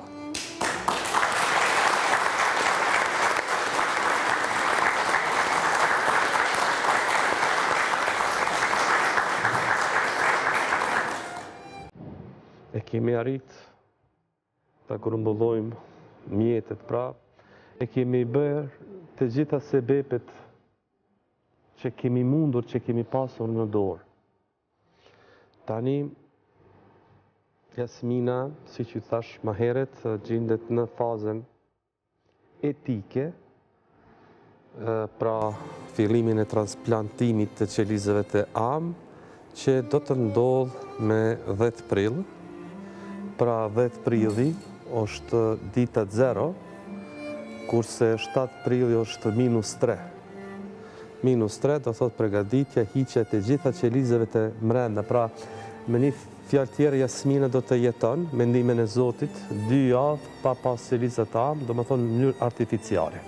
E kemi arrit të grumbullojmë mjetet, pra e kemi bërë të gjitha sebepet që kemi mundur, që kemi pasur në dorë. Tani, Jasmina, si që thash më herët, gjendet në fazën etike, pra fillimin e transplantimit të qelizave të amë, që do të ndodhë me 10 prill. Pra 10 prilli është dita 0, kurse 7 prilli është -3. -3 do thot përgatitja, hiqja të gjitha qelizave të mrenda. Pra, me një fjalë tjetër, Jasmina do të jeton, me ndihmën e Zotit, 2 javë pa pas qelizat të amë, do më thonë në mënyrë artificiale.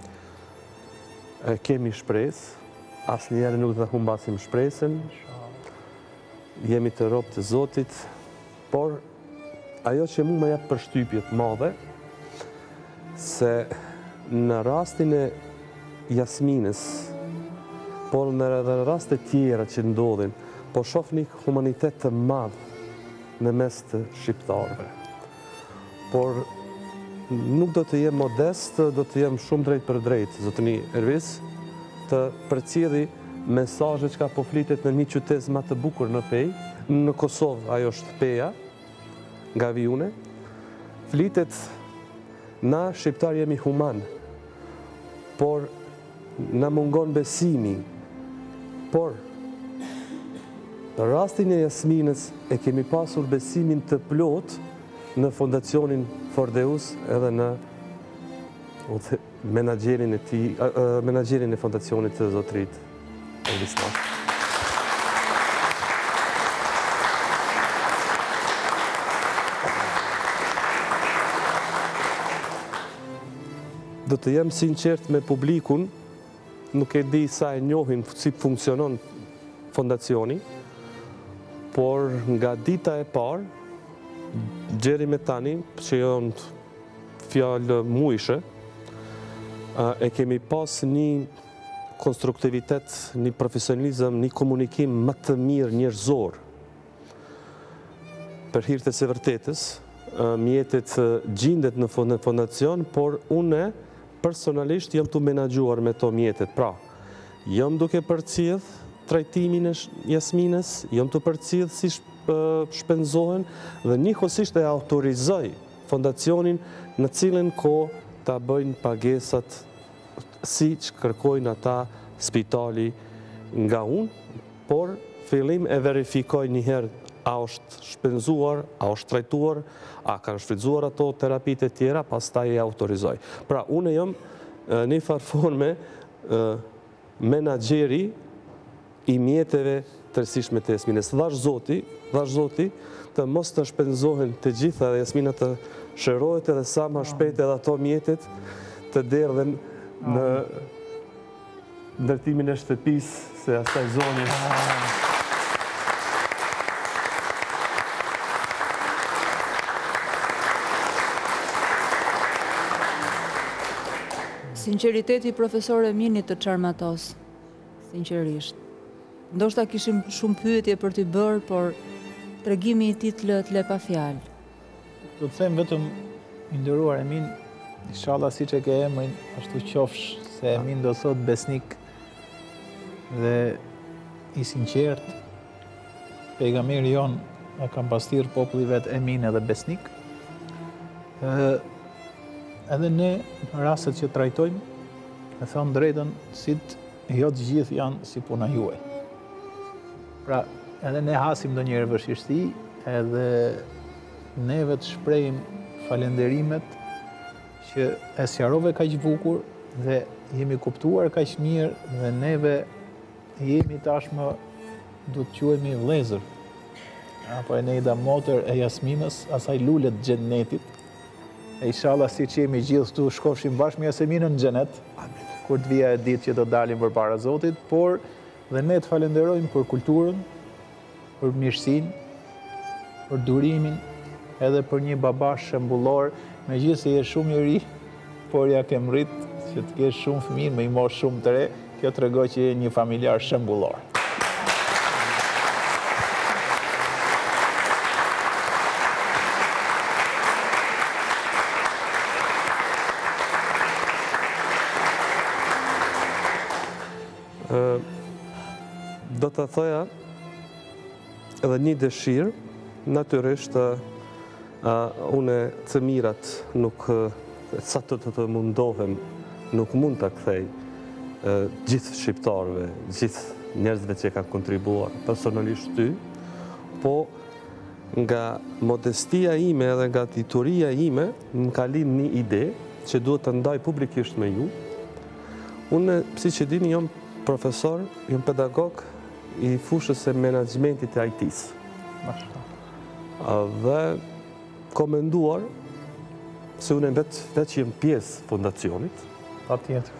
Kemi shpresë, asnjëherë nuk do humbasim shpresën, jemi të robë të Zotit, por ajo që mu më jep përshtypje të madhe, se në rastin e Jasminës, por në raste tjera që ndodhin, po shoh një humanitet të madh në mes të shqiptarëve. Por nuk do të jem modest, do të jem shumë drejt për drejt, zotëni Ervis, të përcjelli mesazhe që ka po flitet në një qytet më të bukur në Pej, në Kosovë ajo është Peja, nga vijune, flitet na shqiptar jemi human, por na mungon besimi, por në rastin e Jasminës e kemi pasur besimin të plot në Fondacionin Fordeus edhe në menaxherin e Fondacionit të Zotrit Ervis Nash. Do të jem sinqert me publikun, nuk e di sa e njohin si funksionon fondacioni, por nga dita e parë, gjeri me tani, që janë fjalë muajshe, e kemi pas një konstruktivitet, një profesionalizëm, një komunikim më të mirë njerëzor. Për hir të së vërtetës, mjetet gjendet në fondacion, por une personalisht jam të menaxhuar me to mjetet. Pra, jam duke përcjell trajtimin e Jasminës, jam të përcjell si shpenzohen dhe njëkohësisht e autorizoj fondacionin në cilën kohë ta bëjnë pagesat si që kërkojnë ata spitali nga unë, por fillim e verifikoj njëherë a është shpenzuar, a është trajtuar, a kanë shfrytzuar ato terapitë e tjera, pastaj e autorizoj. Pra, unë jam një farforme menaxheri i mjeteve tërësishme të Jasminës. Dhash Zoti, të mos të shpenzohen të gjitha dhe Jasmina të shërohet edhe sa më shpejt edhe ato mjetet të derdhen në ndërtimin e shtëpisë se asaj zoni. Sinceriteti profesor Eminit të çarmatos, sinqerisht. Ndoshta kishim shumë pyetje për t'i bërë, por tregimi i tij të lë pa fjalë. Do të them vetëm i nderuar Emin, inshallah siç e ke emrin, ashtu qofsh, se Emin do thot besnik dhe i sinqert. Pejgamberi jon e ka mbastir populli vet Emin edhe besnik. Edhe ne, në rastet që trajtojmë, e thonë drejtën, jo të gjithë janë si puna juaj. Pra, edhe ne hasim do njëre vështirësi, edhe neve të shprejmë falenderimet që e sjarove kaq bukur dhe jemi kuptuar kaq mirë dhe neve jemi tashmë du të quhemi vëllezër. Apo e nejda motër e Jasminës, asaj lullet xhennetit. E inshallah si që jemi gjithë tu shkofshim bashkë me Jasminën në xhenet, kur të vija e ditë që do dalim për para Zotit, por dhe ne të falenderojmë për kulturën, për mirësinë, për durimin, edhe për një baba shembullor, megjithëse se je shumë i ri, por ja ke rrit që të kesh shumë fëmijë, më i mosh shumë të re, kjo tregoj që je një familjar shembullor. Do të thoja edhe një dëshirë, natyrisht une të mirat nuk, sa të mundohem, nuk mund të kthej gjithë shqiptarëve, gjithë njerëzve që kanë kontribuar, personalisht ty, po nga modestia ime dhe nga dituria ime, më ka lind një ide që duhet të ndaj publikisht me ju. Unë, si që dini, jam profesor, jam pedagog i fushës e menaxhmentit e IT-së. Dhe komenduar se unë vetë jem pjesë fondacionit. Patjetër.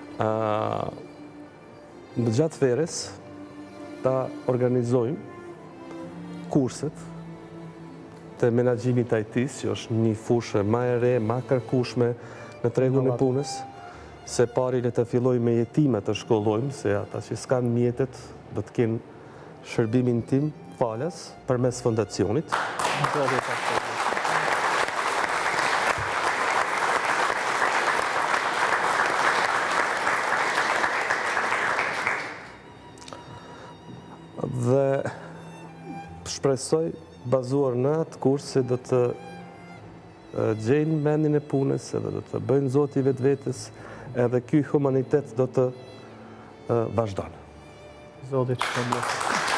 Në gjatë verës ta organizojmë kurset të menaxhimit të IT-së, që është një fushë ma e re, ma kërkueshme në tregun e punës, se pari le të filloj me jetime të shkollojmë, se ata që s'kanë mjetet do të kenë shërbimin tim falas përmes fondacionit. Dhe shpresoj, bazuar në atë kurs, se do të gjejnë mendin e punës, edhe do të bëjnë Zoti vetvetes, edhe ky humanitet do të vazhdonë. Zoti që shpërblet.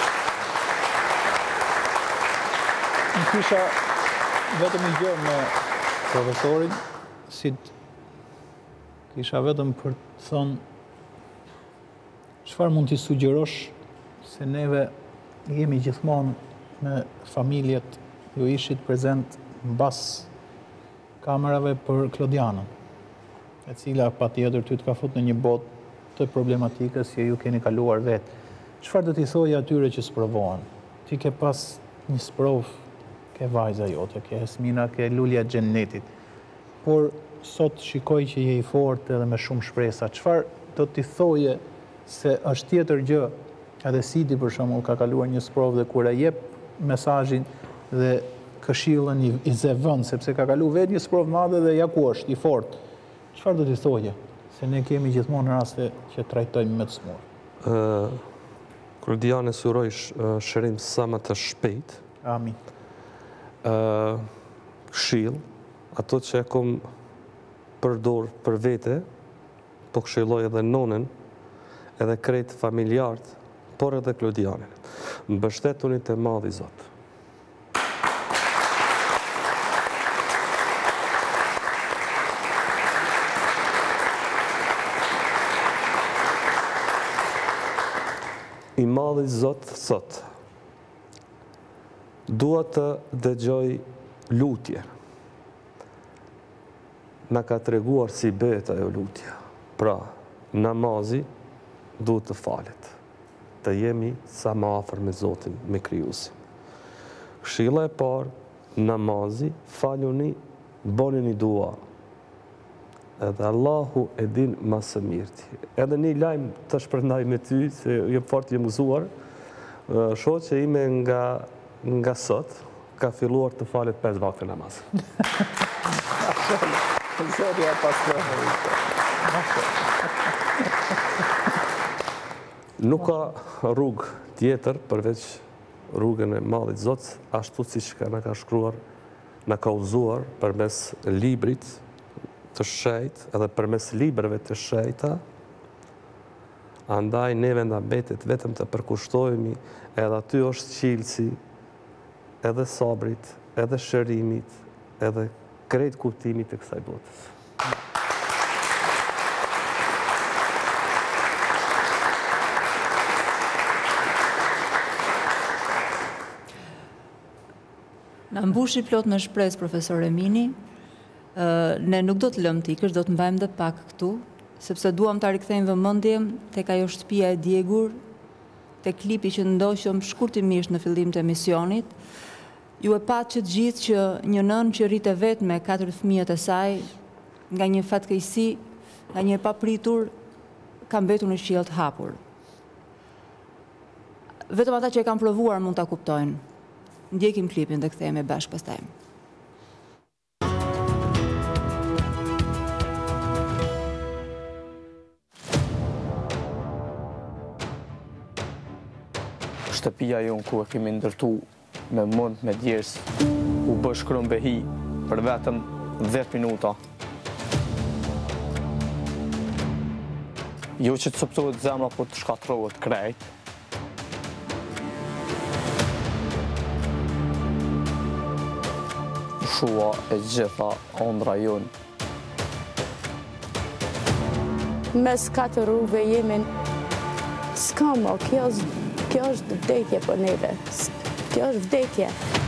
Në kisha vetëm një gjë me profesorin, si kisha vetëm për të thonë çfarë mund t'i sugjerosh, se neve jemi gjithmonë me familjet, ju ishit prezent mbas kamerave për Klodianën, e cila pa tjetër ty të ka fut në një botë të problematikës që ju keni kaluar vetë. Çfarë do t'i thojë atyre që sprovohen? Ti ke pas një sprov, ke vajza jote, ke Jasmina, ke lulja xhennetit. Por sot shikoj që je i fortë edhe me shumë shpresa. Çfarë do t'i thoje se është tjetër gjë, edhe Sidi për shembull ka kaluar një sprov dhe kur e jep mesazhin dhe këshillën i zëvend, sepse ka kaluar vetë një sprov madhe dhe ja ku është i fortë. Çfarë do t'i thoje? Se ne kemi gjithmonë raste që trajtojmë me të smur. Klodiane, suroj shërim sa më të shpejt. Amin. Këshill, ato që e kom përdor për vete, po këshilloj edhe nonën, edhe krejt familjartë, por edhe Klodianen. Mbështetuni te madhi Zot. I madhi Zot thot, dua të dëgjoj lutje. Na ka treguar si bëhet ajo lutja. Pra, namazi duhet të falet. Të jemi sa më afër me Zotin, me Krijuesin. Këshilla e parë, namazi, faluni, bëni një dua. Edhe Allahu e din më së miri. Edhe një lajm të shpërndaj me ty, se jam fort i mësuar, shoqja ime nga sot ka filluar të falet 5 vakte namaz. Zotja pastrojë. Nuk ka rrugë tjetër përveç rrugën e Madhit Zot, ashtu siç na ka shkruar, na ka udhëzuar përmes librit të shenjtë edhe përmes librave të shenjta. Andaj neve na mbetet vetëm të përkushtohemi, edhe aty është qilësi, edhe sabrit, edhe shërimit, edhe krejt kuptimit të kësaj botës. Në mbushi plot me shpresë, profesor Emini, ne nuk do të lëmë t'ikësh, do të mbajmë dhe pak këtu, sepse duam të rikthejmë vëmendjen tek ajo shtëpia e djegur, tek klipi që ndoqëm shkurtimisht në fillim të emisionit. Ju e pat që të gjithë që një nën që rritë vetë me 4 fëmijët e saj, nga një fatkeqësi, nga një papritur, ka mbetur në qiell të hapur. Vetëm ata që e kanë provuar mund ta kuptojnë. Ndjekim klipin dhe kthehemi bashkë pastaj. Shtëpia jonë ku e kemi ndërtu me mund, me djers, u bë shkrumbehi për vetëm 10 minuta. Jo që të coptohet zemra, po të shkatrohet krejt. Shua e gjitha ondra jonë. Mes 4 rrugëve jemi, s'ka mo, kjo është vdekje për neve. Kjo është vdekje.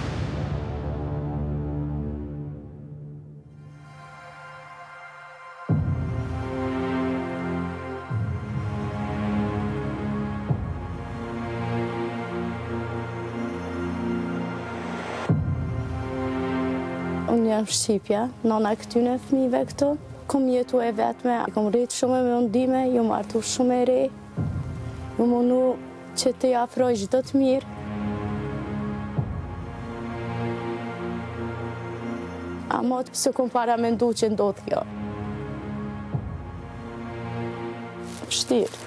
Unë jam Shqipja, nona këtyne fëmijëve këtu. Kom jetu e vetme, kom rritë shumë me undime, ju martu shumë e re. Ju mundu që të afroj çdo të mirë. Amo se kom para mendu që ndodh kjo. Vështirë.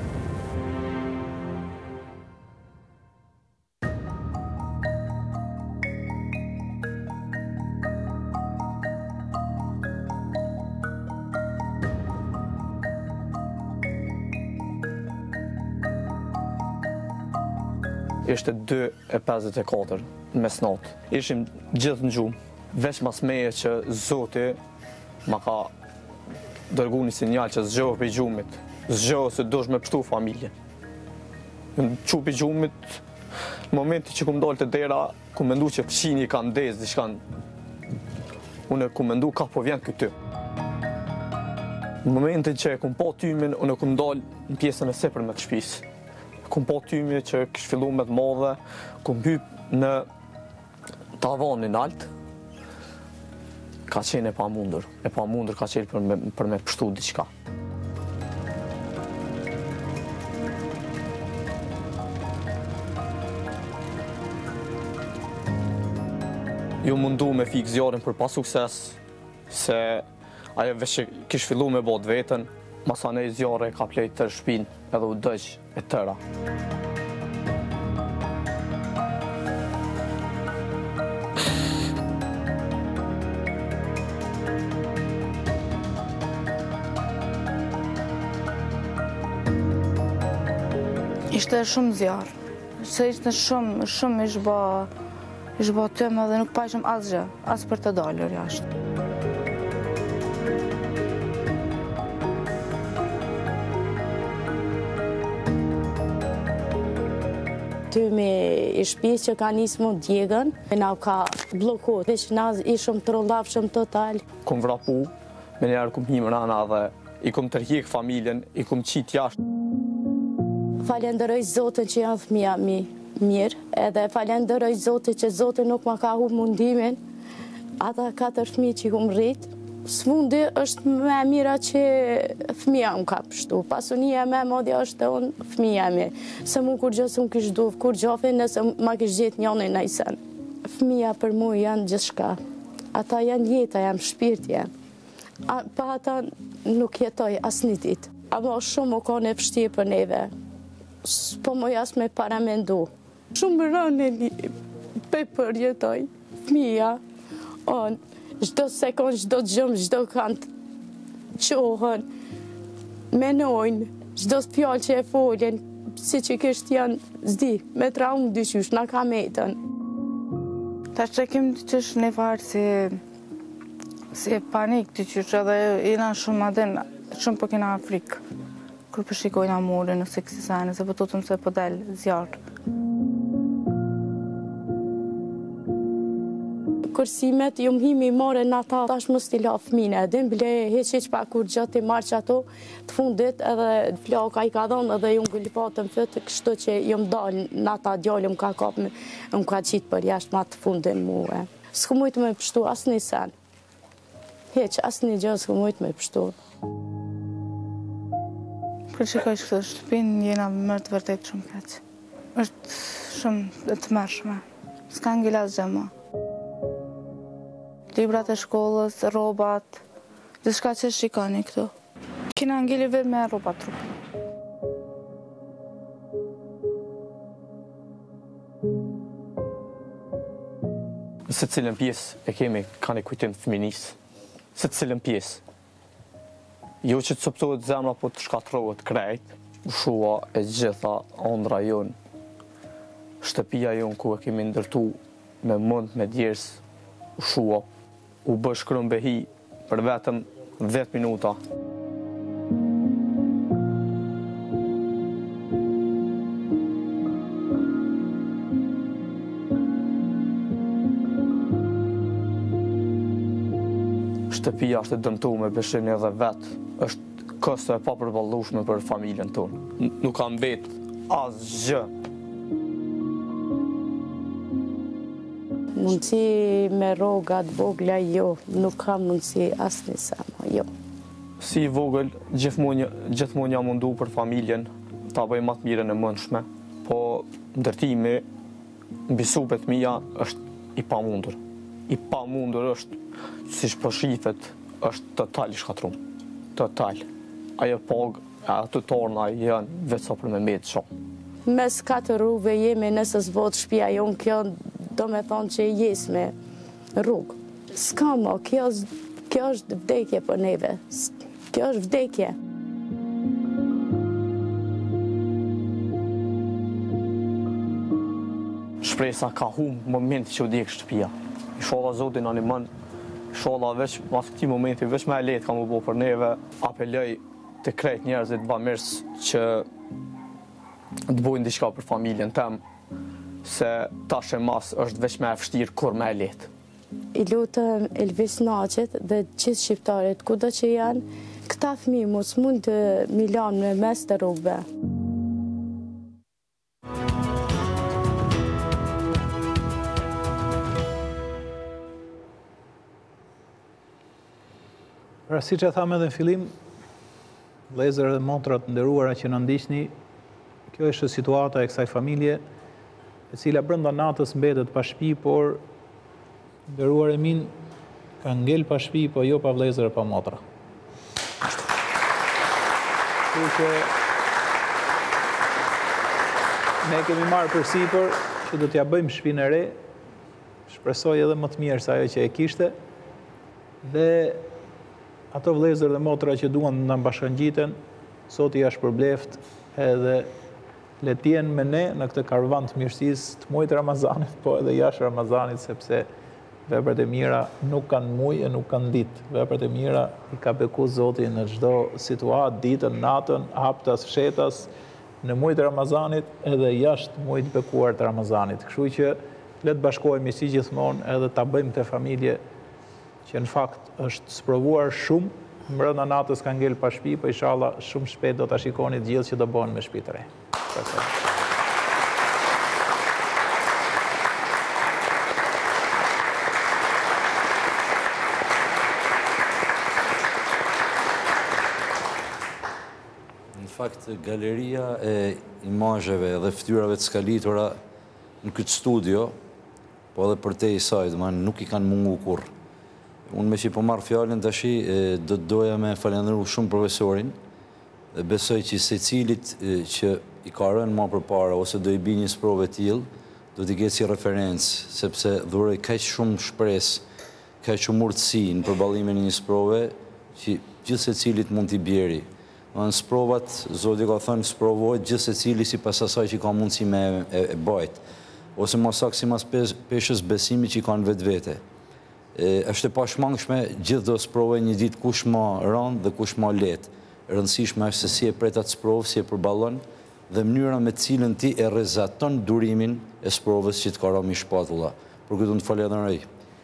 Ishte 2:54 mes natë. Ishim gjithë në gjumë. Veç mas meje që Zoti ma ka dërgu një sinjal që zgjohë për gjumit. Zgjohë se dosh me pështu familjen. Në qupi gjumit, momenti që kum dollë të dera, kum mendu që fshini ka ndezë, diçkan. Unë kum mendu ka po vjen këty. Në momentin që kum po tymin, unë kum dollë në pjesën e sepër me të shpisë. Kum po tymi që kështë fillu me të madhe, kum hyp në tavanin alt, ka qenë e pamundur. E pamundur ka qenë për me pështu diçka. Ju mundu me fik zjarin për pas sukses, se ajo veç që kishë fillu me bot vetën, masane i zjarë ka plejt tërë shpin edhe u dëgj e tëra. Ishte shumë zjarë, se ishte shumë ishte ba tëmë dhe nuk pajshëm asgjë, as për të dalër jashtë. shtymi i shtëpisë që ka nisë mund djegën, na ka blokuar, veç na ishëm trollafshëm total. Kum vrapu, me njerë kum një mërana dhe i kum tërhjek familjen, i kum qit jashtë. Falenderoj Zotin që janë fëmija mi mirë, edhe falenderoj Zotin që Zotin nuk ma ka humbë mundimin, ata 4 fëmijë që hum rritë. Sfundi është me mira që fëmija unë ka pështu. Pasunia me modja është unë fëmija mi. Se mu kur gjësë unë kishë duvë, kur gjofi nëse ma kishë gjithë njënë i najsen. Fëmija për mu janë gjithë shka. Ata janë jeta, janë shpirtje. Pa ata nuk jetoj asë një ditë. Amo shumë u kone fështirë për neve. Po mu jasë me paramendu. Shumë rënë e për jetoj. Fëmija, çdo sekund, çdo gjëmë, çdo kanë qohën, menojnë, çdo fjallë që e folin, si që kështë janë zdi, me traumë dyqysh, na ka metën. Ta që kemë dyqysh një farë si panik dyqysh, edhe jena shumë aden, shumë për kena Afrikë, kërë përshikojnë amore në seksisane, se për tutëm se për delë zjarë. Kërsimet, ju mhimi i more në ata, tash më stila fëmine, edhe bile heq pa kur gjatë i marë që ato të fundit, edhe flaka i ka dhonë edhe ju ngëllipatën fëtë, kështu që ju më dalë në ata djallë më ka kapë, më ka qitë për jashtë ma të fundin muë. S'ku mujtë me pështu asë një sen, heq asë një gjë s'ku mujtë me pështu. Për që ka ishë këtë shtëpin, jena mërë të vërtet shumë keqë. është shumë të mërshme, s'ka ngilas gjëma. Librat e shkollës, robat, gjithçka që shikoni këtu. Kina ngili vetë me robat trup. Se cilën pjesë e kemi ka një kujtim fëminisë. Se cilën pjesë. Jo që të coptohet zemra, po të shkatrohet krejt. Ushua e gjitha ondra jonë. Shtëpia jonë ku e kemi ndërtu me mund, me djerës. Ushua u bë shkrëmbehi për vetëm 10 minuta. Shtëpia është e dëmtuar me beshimin edhe vetë, është kësto e papërballueshme për familjen tonë. Nuk ka mbet asgjë. Mundësi me rogat vogla, jo, nuk ka mundësi asnjë sama, jo. Si vogël, gjithmonë jam mundu për familjen, ta bëj më të mirën e mundshme, po ndërtimi mbi supet mia është i pamundur. I pamundur është, siç po shifet, është total i shkatrum. Total. Ajo pagë, ato torna janë vetë për me metë shumë. Mes 4 rrugëve jemi nëse s'vot shtëpia jonë, kjo do me thonë që jes me rrugë. S'ka mo, kjo është vdekje për neve. Kjo është vdekje. Shpresa ka humbë moment që u djekë shtëpia. Inshallah Zotin animon, inshallah veç pas këtij momenti, veç me e letë ka më bo për neve, apeloj të krejt njerëzit bamirës që të bojnë diçka për familjen tem, se tash e mas është veç me e vështirë kur me e letë. I lutëm Elvis Naqet dhe gjithë shqiptarit, kudo që janë, këta fëmijë mos mund të milan me mes të rrugëve. Pra si që thamë edhe në fillim, vëllezër dhe motrat nderuara që na ndiqni, kjo është situata e kësaj familje, e cila brenda natës mbetet pa shtëpi, por nderuar e min ka ngel pa shtëpi, po jo pa vëllezër e pa motra. Kështu që ne kemi marrë përsipër që do t'ja bëjmë shtëpinë e re, shpresoj edhe më të mirë se ajo që e kishte, dhe ato vëllezër dhe motra që duan të na bashkangjiten, sot i është përbleft edhe le t'jenë me ne në këtë karvan të mirësisë të muajit Ramazanit, po edhe jashtë Ramazanit, sepse veprat e mira nuk kanë muaj e nuk kanë ditë. Veprat e mira i ka beku Zoti në çdo situatë, ditën, natën, haptas, fshetas, në muajt Ramazanit edhe jashtë muajt bekuar të Ramazanit. Kështu që le të bashkohemi si gjithmonë edhe ta bëjmë të familje që në fakt është sprovuar shumë, mbrënda natës ka ngel pa shtëpi, po inshallah shumë shpejt do ta shikoni të gjithë që do bëhen me shtëpi të re. Në fakt, galeria e imazheve dhe ftyrave të skalitura në këtë studio, po edhe për te i saj, nuk i kanë mungu kurrë. Unë me që po marrë fjallin të ashi, do të doja me falenderu shumë profesorin dhe besoj që se cilit që i ka rënë ma për para ose do i bi një sprove t'il, do t'i ketë si referencë, sepse dhuroj kaq shumë shpres, kaq shumë urtësi në përbalimin një sprove që gjithë se cilit mund t'i bjeri. Në sprovat, Zoti ka thënë, sprovojt gjithë se cili si pas asaj që ka mundësi me e bajt, ose ma sakë si mas peshës besimi që i ka në vetë vete. Është e pashmangshme gjithë do sprovoj një ditë kush ma rëndë dhe kush ma letë. Rëndësishme është se si e preta të sprovë, si e përballon dhe mënyra me cilën ti e rezaton durimin e sprovës që të ka rëmi shpatulla. Për këtë unë të falenderoj.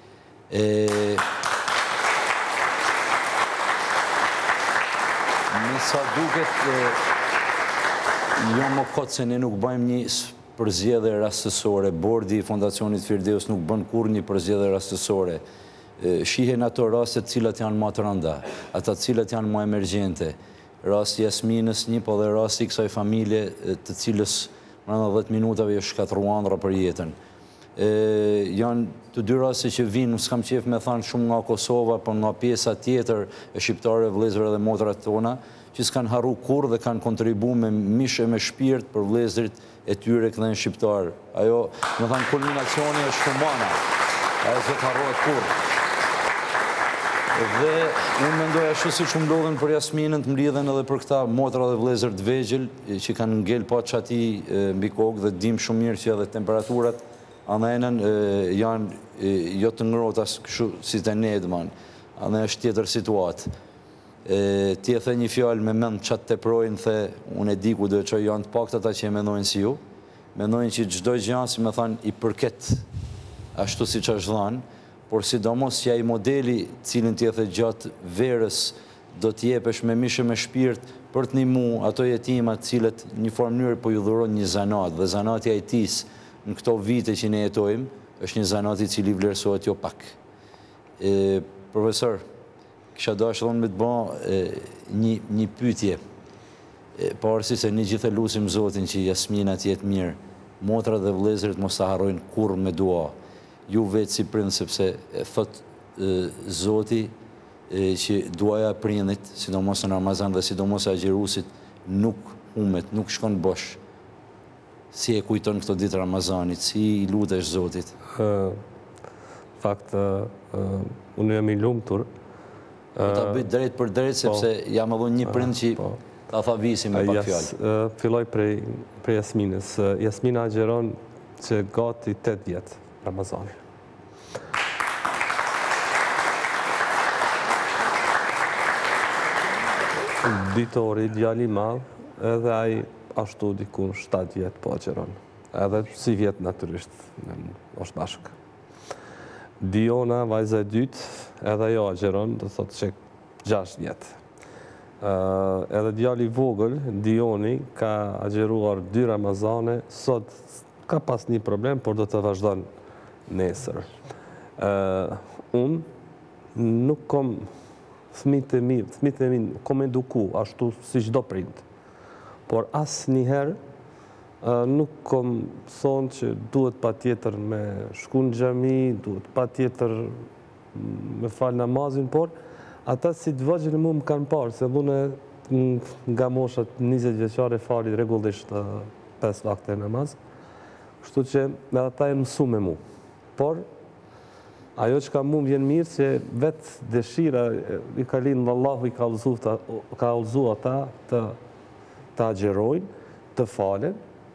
Në sa duket, jo më kotë se ne nuk bëjmë një përzgjedhje rastësore, bordi i Fondacionit Firdeus nuk bën kur një përzgjedhje rastësore. Shihen ato rastet cilat janë më të rënda, ata cilat janë më emergjente. Rasti Jasminës një, po dhe rasti i kësaj familje të cilës brenda 10 minutave është shkatruar ëndra për jetën. Janë të dy raste që vinë, nuk s'kam qef me thanë shumë nga Kosova, por nga pjesa tjetër e shqiptarëve, vëllezërve dhe motrat tona, që s'kanë harru kur dhe kanë kontribu me mish e me shpirt për vëllezërit e tyre këdhen shqiptarë. Ajo, me thanë, kulminacioni është humana. Ajo s'do të harrohet kur. Dhe unë mendoj ashtu si që mlodhen për Jasminën të mlidhen edhe për këta motra dhe vëllezër të vegjël që kanë ngel pa qati mbi kokë dhe dim shumë mirë që edhe temperaturat anëjnën janë jo të ngrota kështu si të ne edman. Anëj është tjetër situatë. Ti e the një fjalë me mend qatë të projnë, the unë e di ku dhe që janë të pak të ata që e mendojnë si ju. Mendojnë që çdo gjë, si me thanë, i përket ashtu si që është dhanë, por sidomos që ai modeli cilin ti e the gjatë verës do t'jepesh me mishë me shpirt për të ndihmu ato jetimat cilët një formë mënyrë po ju dhuron një zanat, dhe zanati IT-s në këto vite që ne jetojmë është një zanat i cili vlerësohet jo pak. Profesor, kisha dashur unë me të bë një pyetje. Pavarësi se ne gjithë lutim Zotin që Jasmina të jetë mirë, motrat dhe vëllezërit mos ta harrojnë kurrë me dua. Ju vetë si prind, sepse thot Zoti që duaja prindit, sidomos në Ramazan dhe sidomos e agjerusit, nuk humet, nuk shkon bosh. Si e kujton këto ditë Ramazanit, si i lutesh Zotit? Fakt, unë jam i lumtur. Po ta bëj drejt për drejt, sepse jam edhe një prind që ta tha visim me pak fjalë. Filloj prej Jasminës. Jasmina agjeron që gati 8 vjetë Ramazani. Ditori, djali madh, edhe ai ashtu dikun 7 vjetë po agjeron. Edhe si vjetë natyrisht, është bashkë. Diona, vajza e dytë, edhe jo agjeron, do thotë që 6 vjetë. Edhe djali vogël, Dioni, ka agjeruar 2 Ramazane, sot ka pas një problem, por do të vazhdon nesër. Unë nuk kom fëmijët e mi kom eduku ashtu si çdo prind, por asë njëherë nuk kom thonë që duhet pa tjetër me shku në xhami, duhet pa tjetër me falë namazin, por ata si të vëgjën e mu më kanë parë, se mune nga moshat 20 vjeqare fali rregullisht 5 vakte namaz, kështu që me ata e mësu me mu. Por, ajo që ka mu vjen mirë që vetë dëshira i ka linë dhe Allahu i ka ullzu ata të agjerojnë, të falen.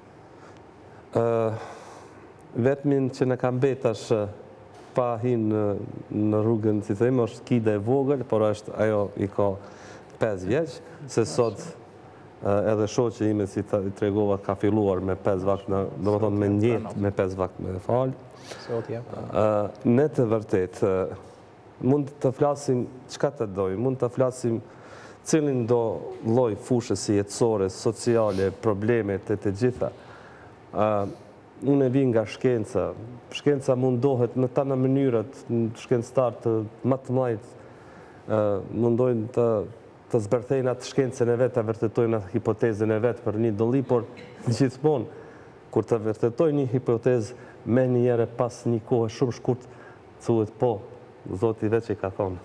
Vetëmin që në kam betash pa hinë në rrugën, si thëjmë, është kida e vogël, por është ajo i ka 5 vjeqë, se sot edhe shoqe ime, si të tregova, ka filluar me 5 vakt, do më thonë me njetë me 5 vakt me falë. Ne të vërtet, mund të flasim çka të dojmë, mund të flasim cilin do lloj fushës si jetësore, sociale, problemet e të gjitha. Unë e vi nga shkenca. Shkenca mundohet në të në mënyrët shkencëtar të më të mëdhenj mundojnë të zbërthejnë atë shkencën e vetë, të vërtetojnë atë hipotezën e vetë për një doli, por gjithmonë, kur të vërtetojnë një hipotezë, me njëre pas një kohë shumë shkurt, thuhet po, Zoti veç i ka thonë.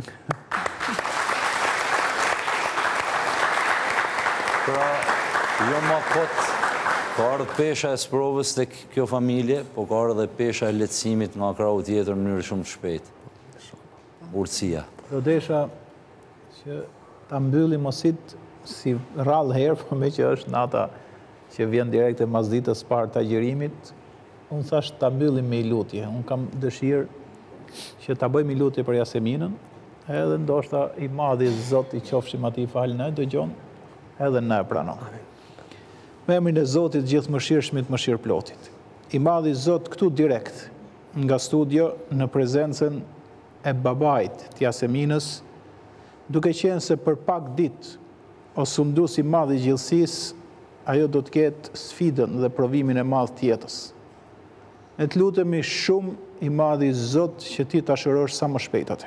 Pra, jo ma kot, ka ardhë pesha e sprovës të kjo familje, po ka ardhë dhe pesha e lehtësimit nga krau tjetër në mënyrë shumë të shpejtë. Urtësia. Do desha që ta mbyllim mosit si rrallë herë, po me që është nata që vjen direkt e mas ditës parë të agjerimit, unë thash ta mbyllim me i lutje. Unë kam dëshirë që ta bëjmë i lutje për Jaseminën, edhe ndoshta i madhi Zot i qofshim ati i falë në dëgjon, edhe në pranon. Me emrin e Zotit gjithë mëshirshmit mëshirë plotit. I madhi Zot këtu direkt, nga studio në prezencën e babait të Jaseminës, duke qenë se për pak dit, o sundus i madhi gjillësis, ajo do të ketë sfidën dhe provimin e madh tjetës. Ne të lutemi shumë i madhi Zot që ti të shërosh sa më shpejtate.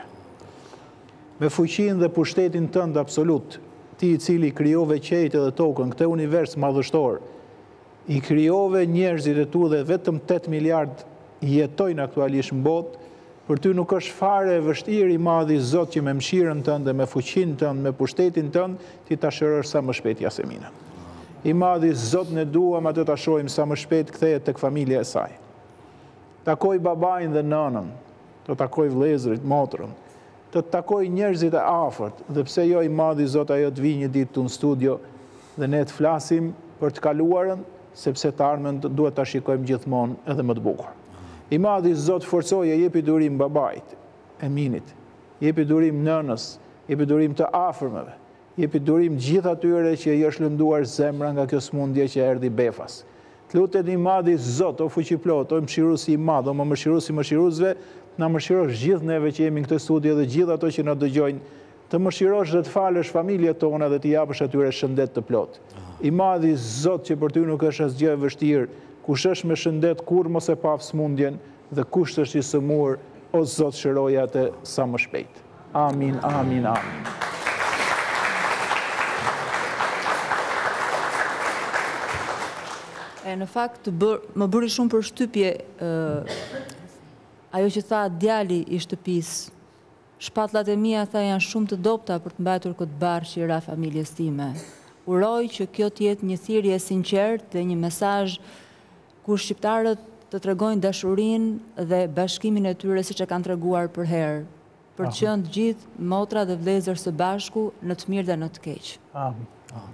Me fuqin dhe pushtetin tënd absolut, ti i cili krijove qejtë dhe tokën, këtë univers madhështor, i krijove njerëzit e tu dhe vetëm 8 miliard jetojnë aktualisht në botë, për ty nuk është fare e vështirë i madhi Zot që me mëshirën tënd dhe me fuqin tënd, me pushtetin tënd, ti të shërosh sa më shpejt Jaseminën. I madhi Zot ne duam atë ta shohim sa më shpejt kthehet tek familja e saj. Takoj babain dhe nënën, të takoj vëllezërit, motrën, të takoj njerëzit e afërt, dhe pse jo i madhi Zot ajo të vi një ditë në studio dhe ne të flasim për të kaluarën, sepse të ardhmen duhet ta shikojmë gjithmonë edhe më të bukur. I madhi Zot forcoje, jepi durim babait, Eminit, jepi durim nënës, jepi durim të afërmeve, jepi durim gjithë atyre që i është lënduar zemra nga kjo smundje që erdhi befas. Të lutet i madhi Zot, o fuqiplot, o mëshiruesi i madh, o mëshiruesi i mëshiruesve, na mëshirosh gjithë neve që jemi në këtë studio dhe gjithë ato që na dëgjojnë, të mëshirosh dhe të falësh familjet tona dhe të japësh atyre shëndet të plot. I madhi Zot që për ty nuk është asgjë e vështirë, kush është me shëndet kur mos e paf smundjen dhe kush është i sëmur, o Zot shëroja atë sa më shpejt. Amin, amin, amin. Në fakt, më bëri shumë për shtypje ajo që tha djali i shtëpisë. Shpatullat e mia tha janë shumë të dobta për të mbajtur këtë barë që i ra familjes time. Uroj që kjo të jetë një thirrje e sinqertë dhe një mesazh ku shqiptarët të tregojnë dashurinë dhe bashkimin e tyre siç e kanë treguar për herë, për të qenë të gjithë motra dhe vëllezër së bashku në të mirë dhe në të keq. Amin.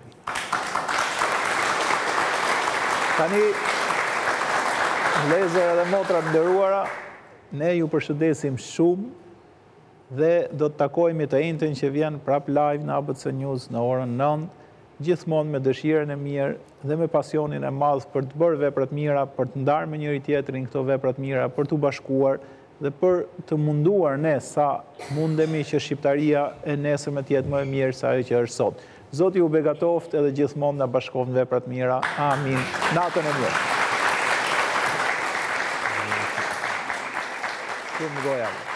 Tani, vëllezër dhe motra të nderuara, ne ju përshëndesim shumë dhe do të takojmë të njëjtën që vjen prap live në ABC News në orën 9, gjithmonë me dëshirën e mirë dhe me pasionin e madh për të bërë vepra të mira, për të ndarë me njëri tjetrin këto vepra të mira, për të bashkuar dhe për të munduar ne sa mundemi që shqiptaria e nesërme të jetë më e mirë se ajo që është sot. Zoti ju begatoft edhe gjithmonë na bashkon në vepra të mira. Amin. Natën e mirë. Shumë goja.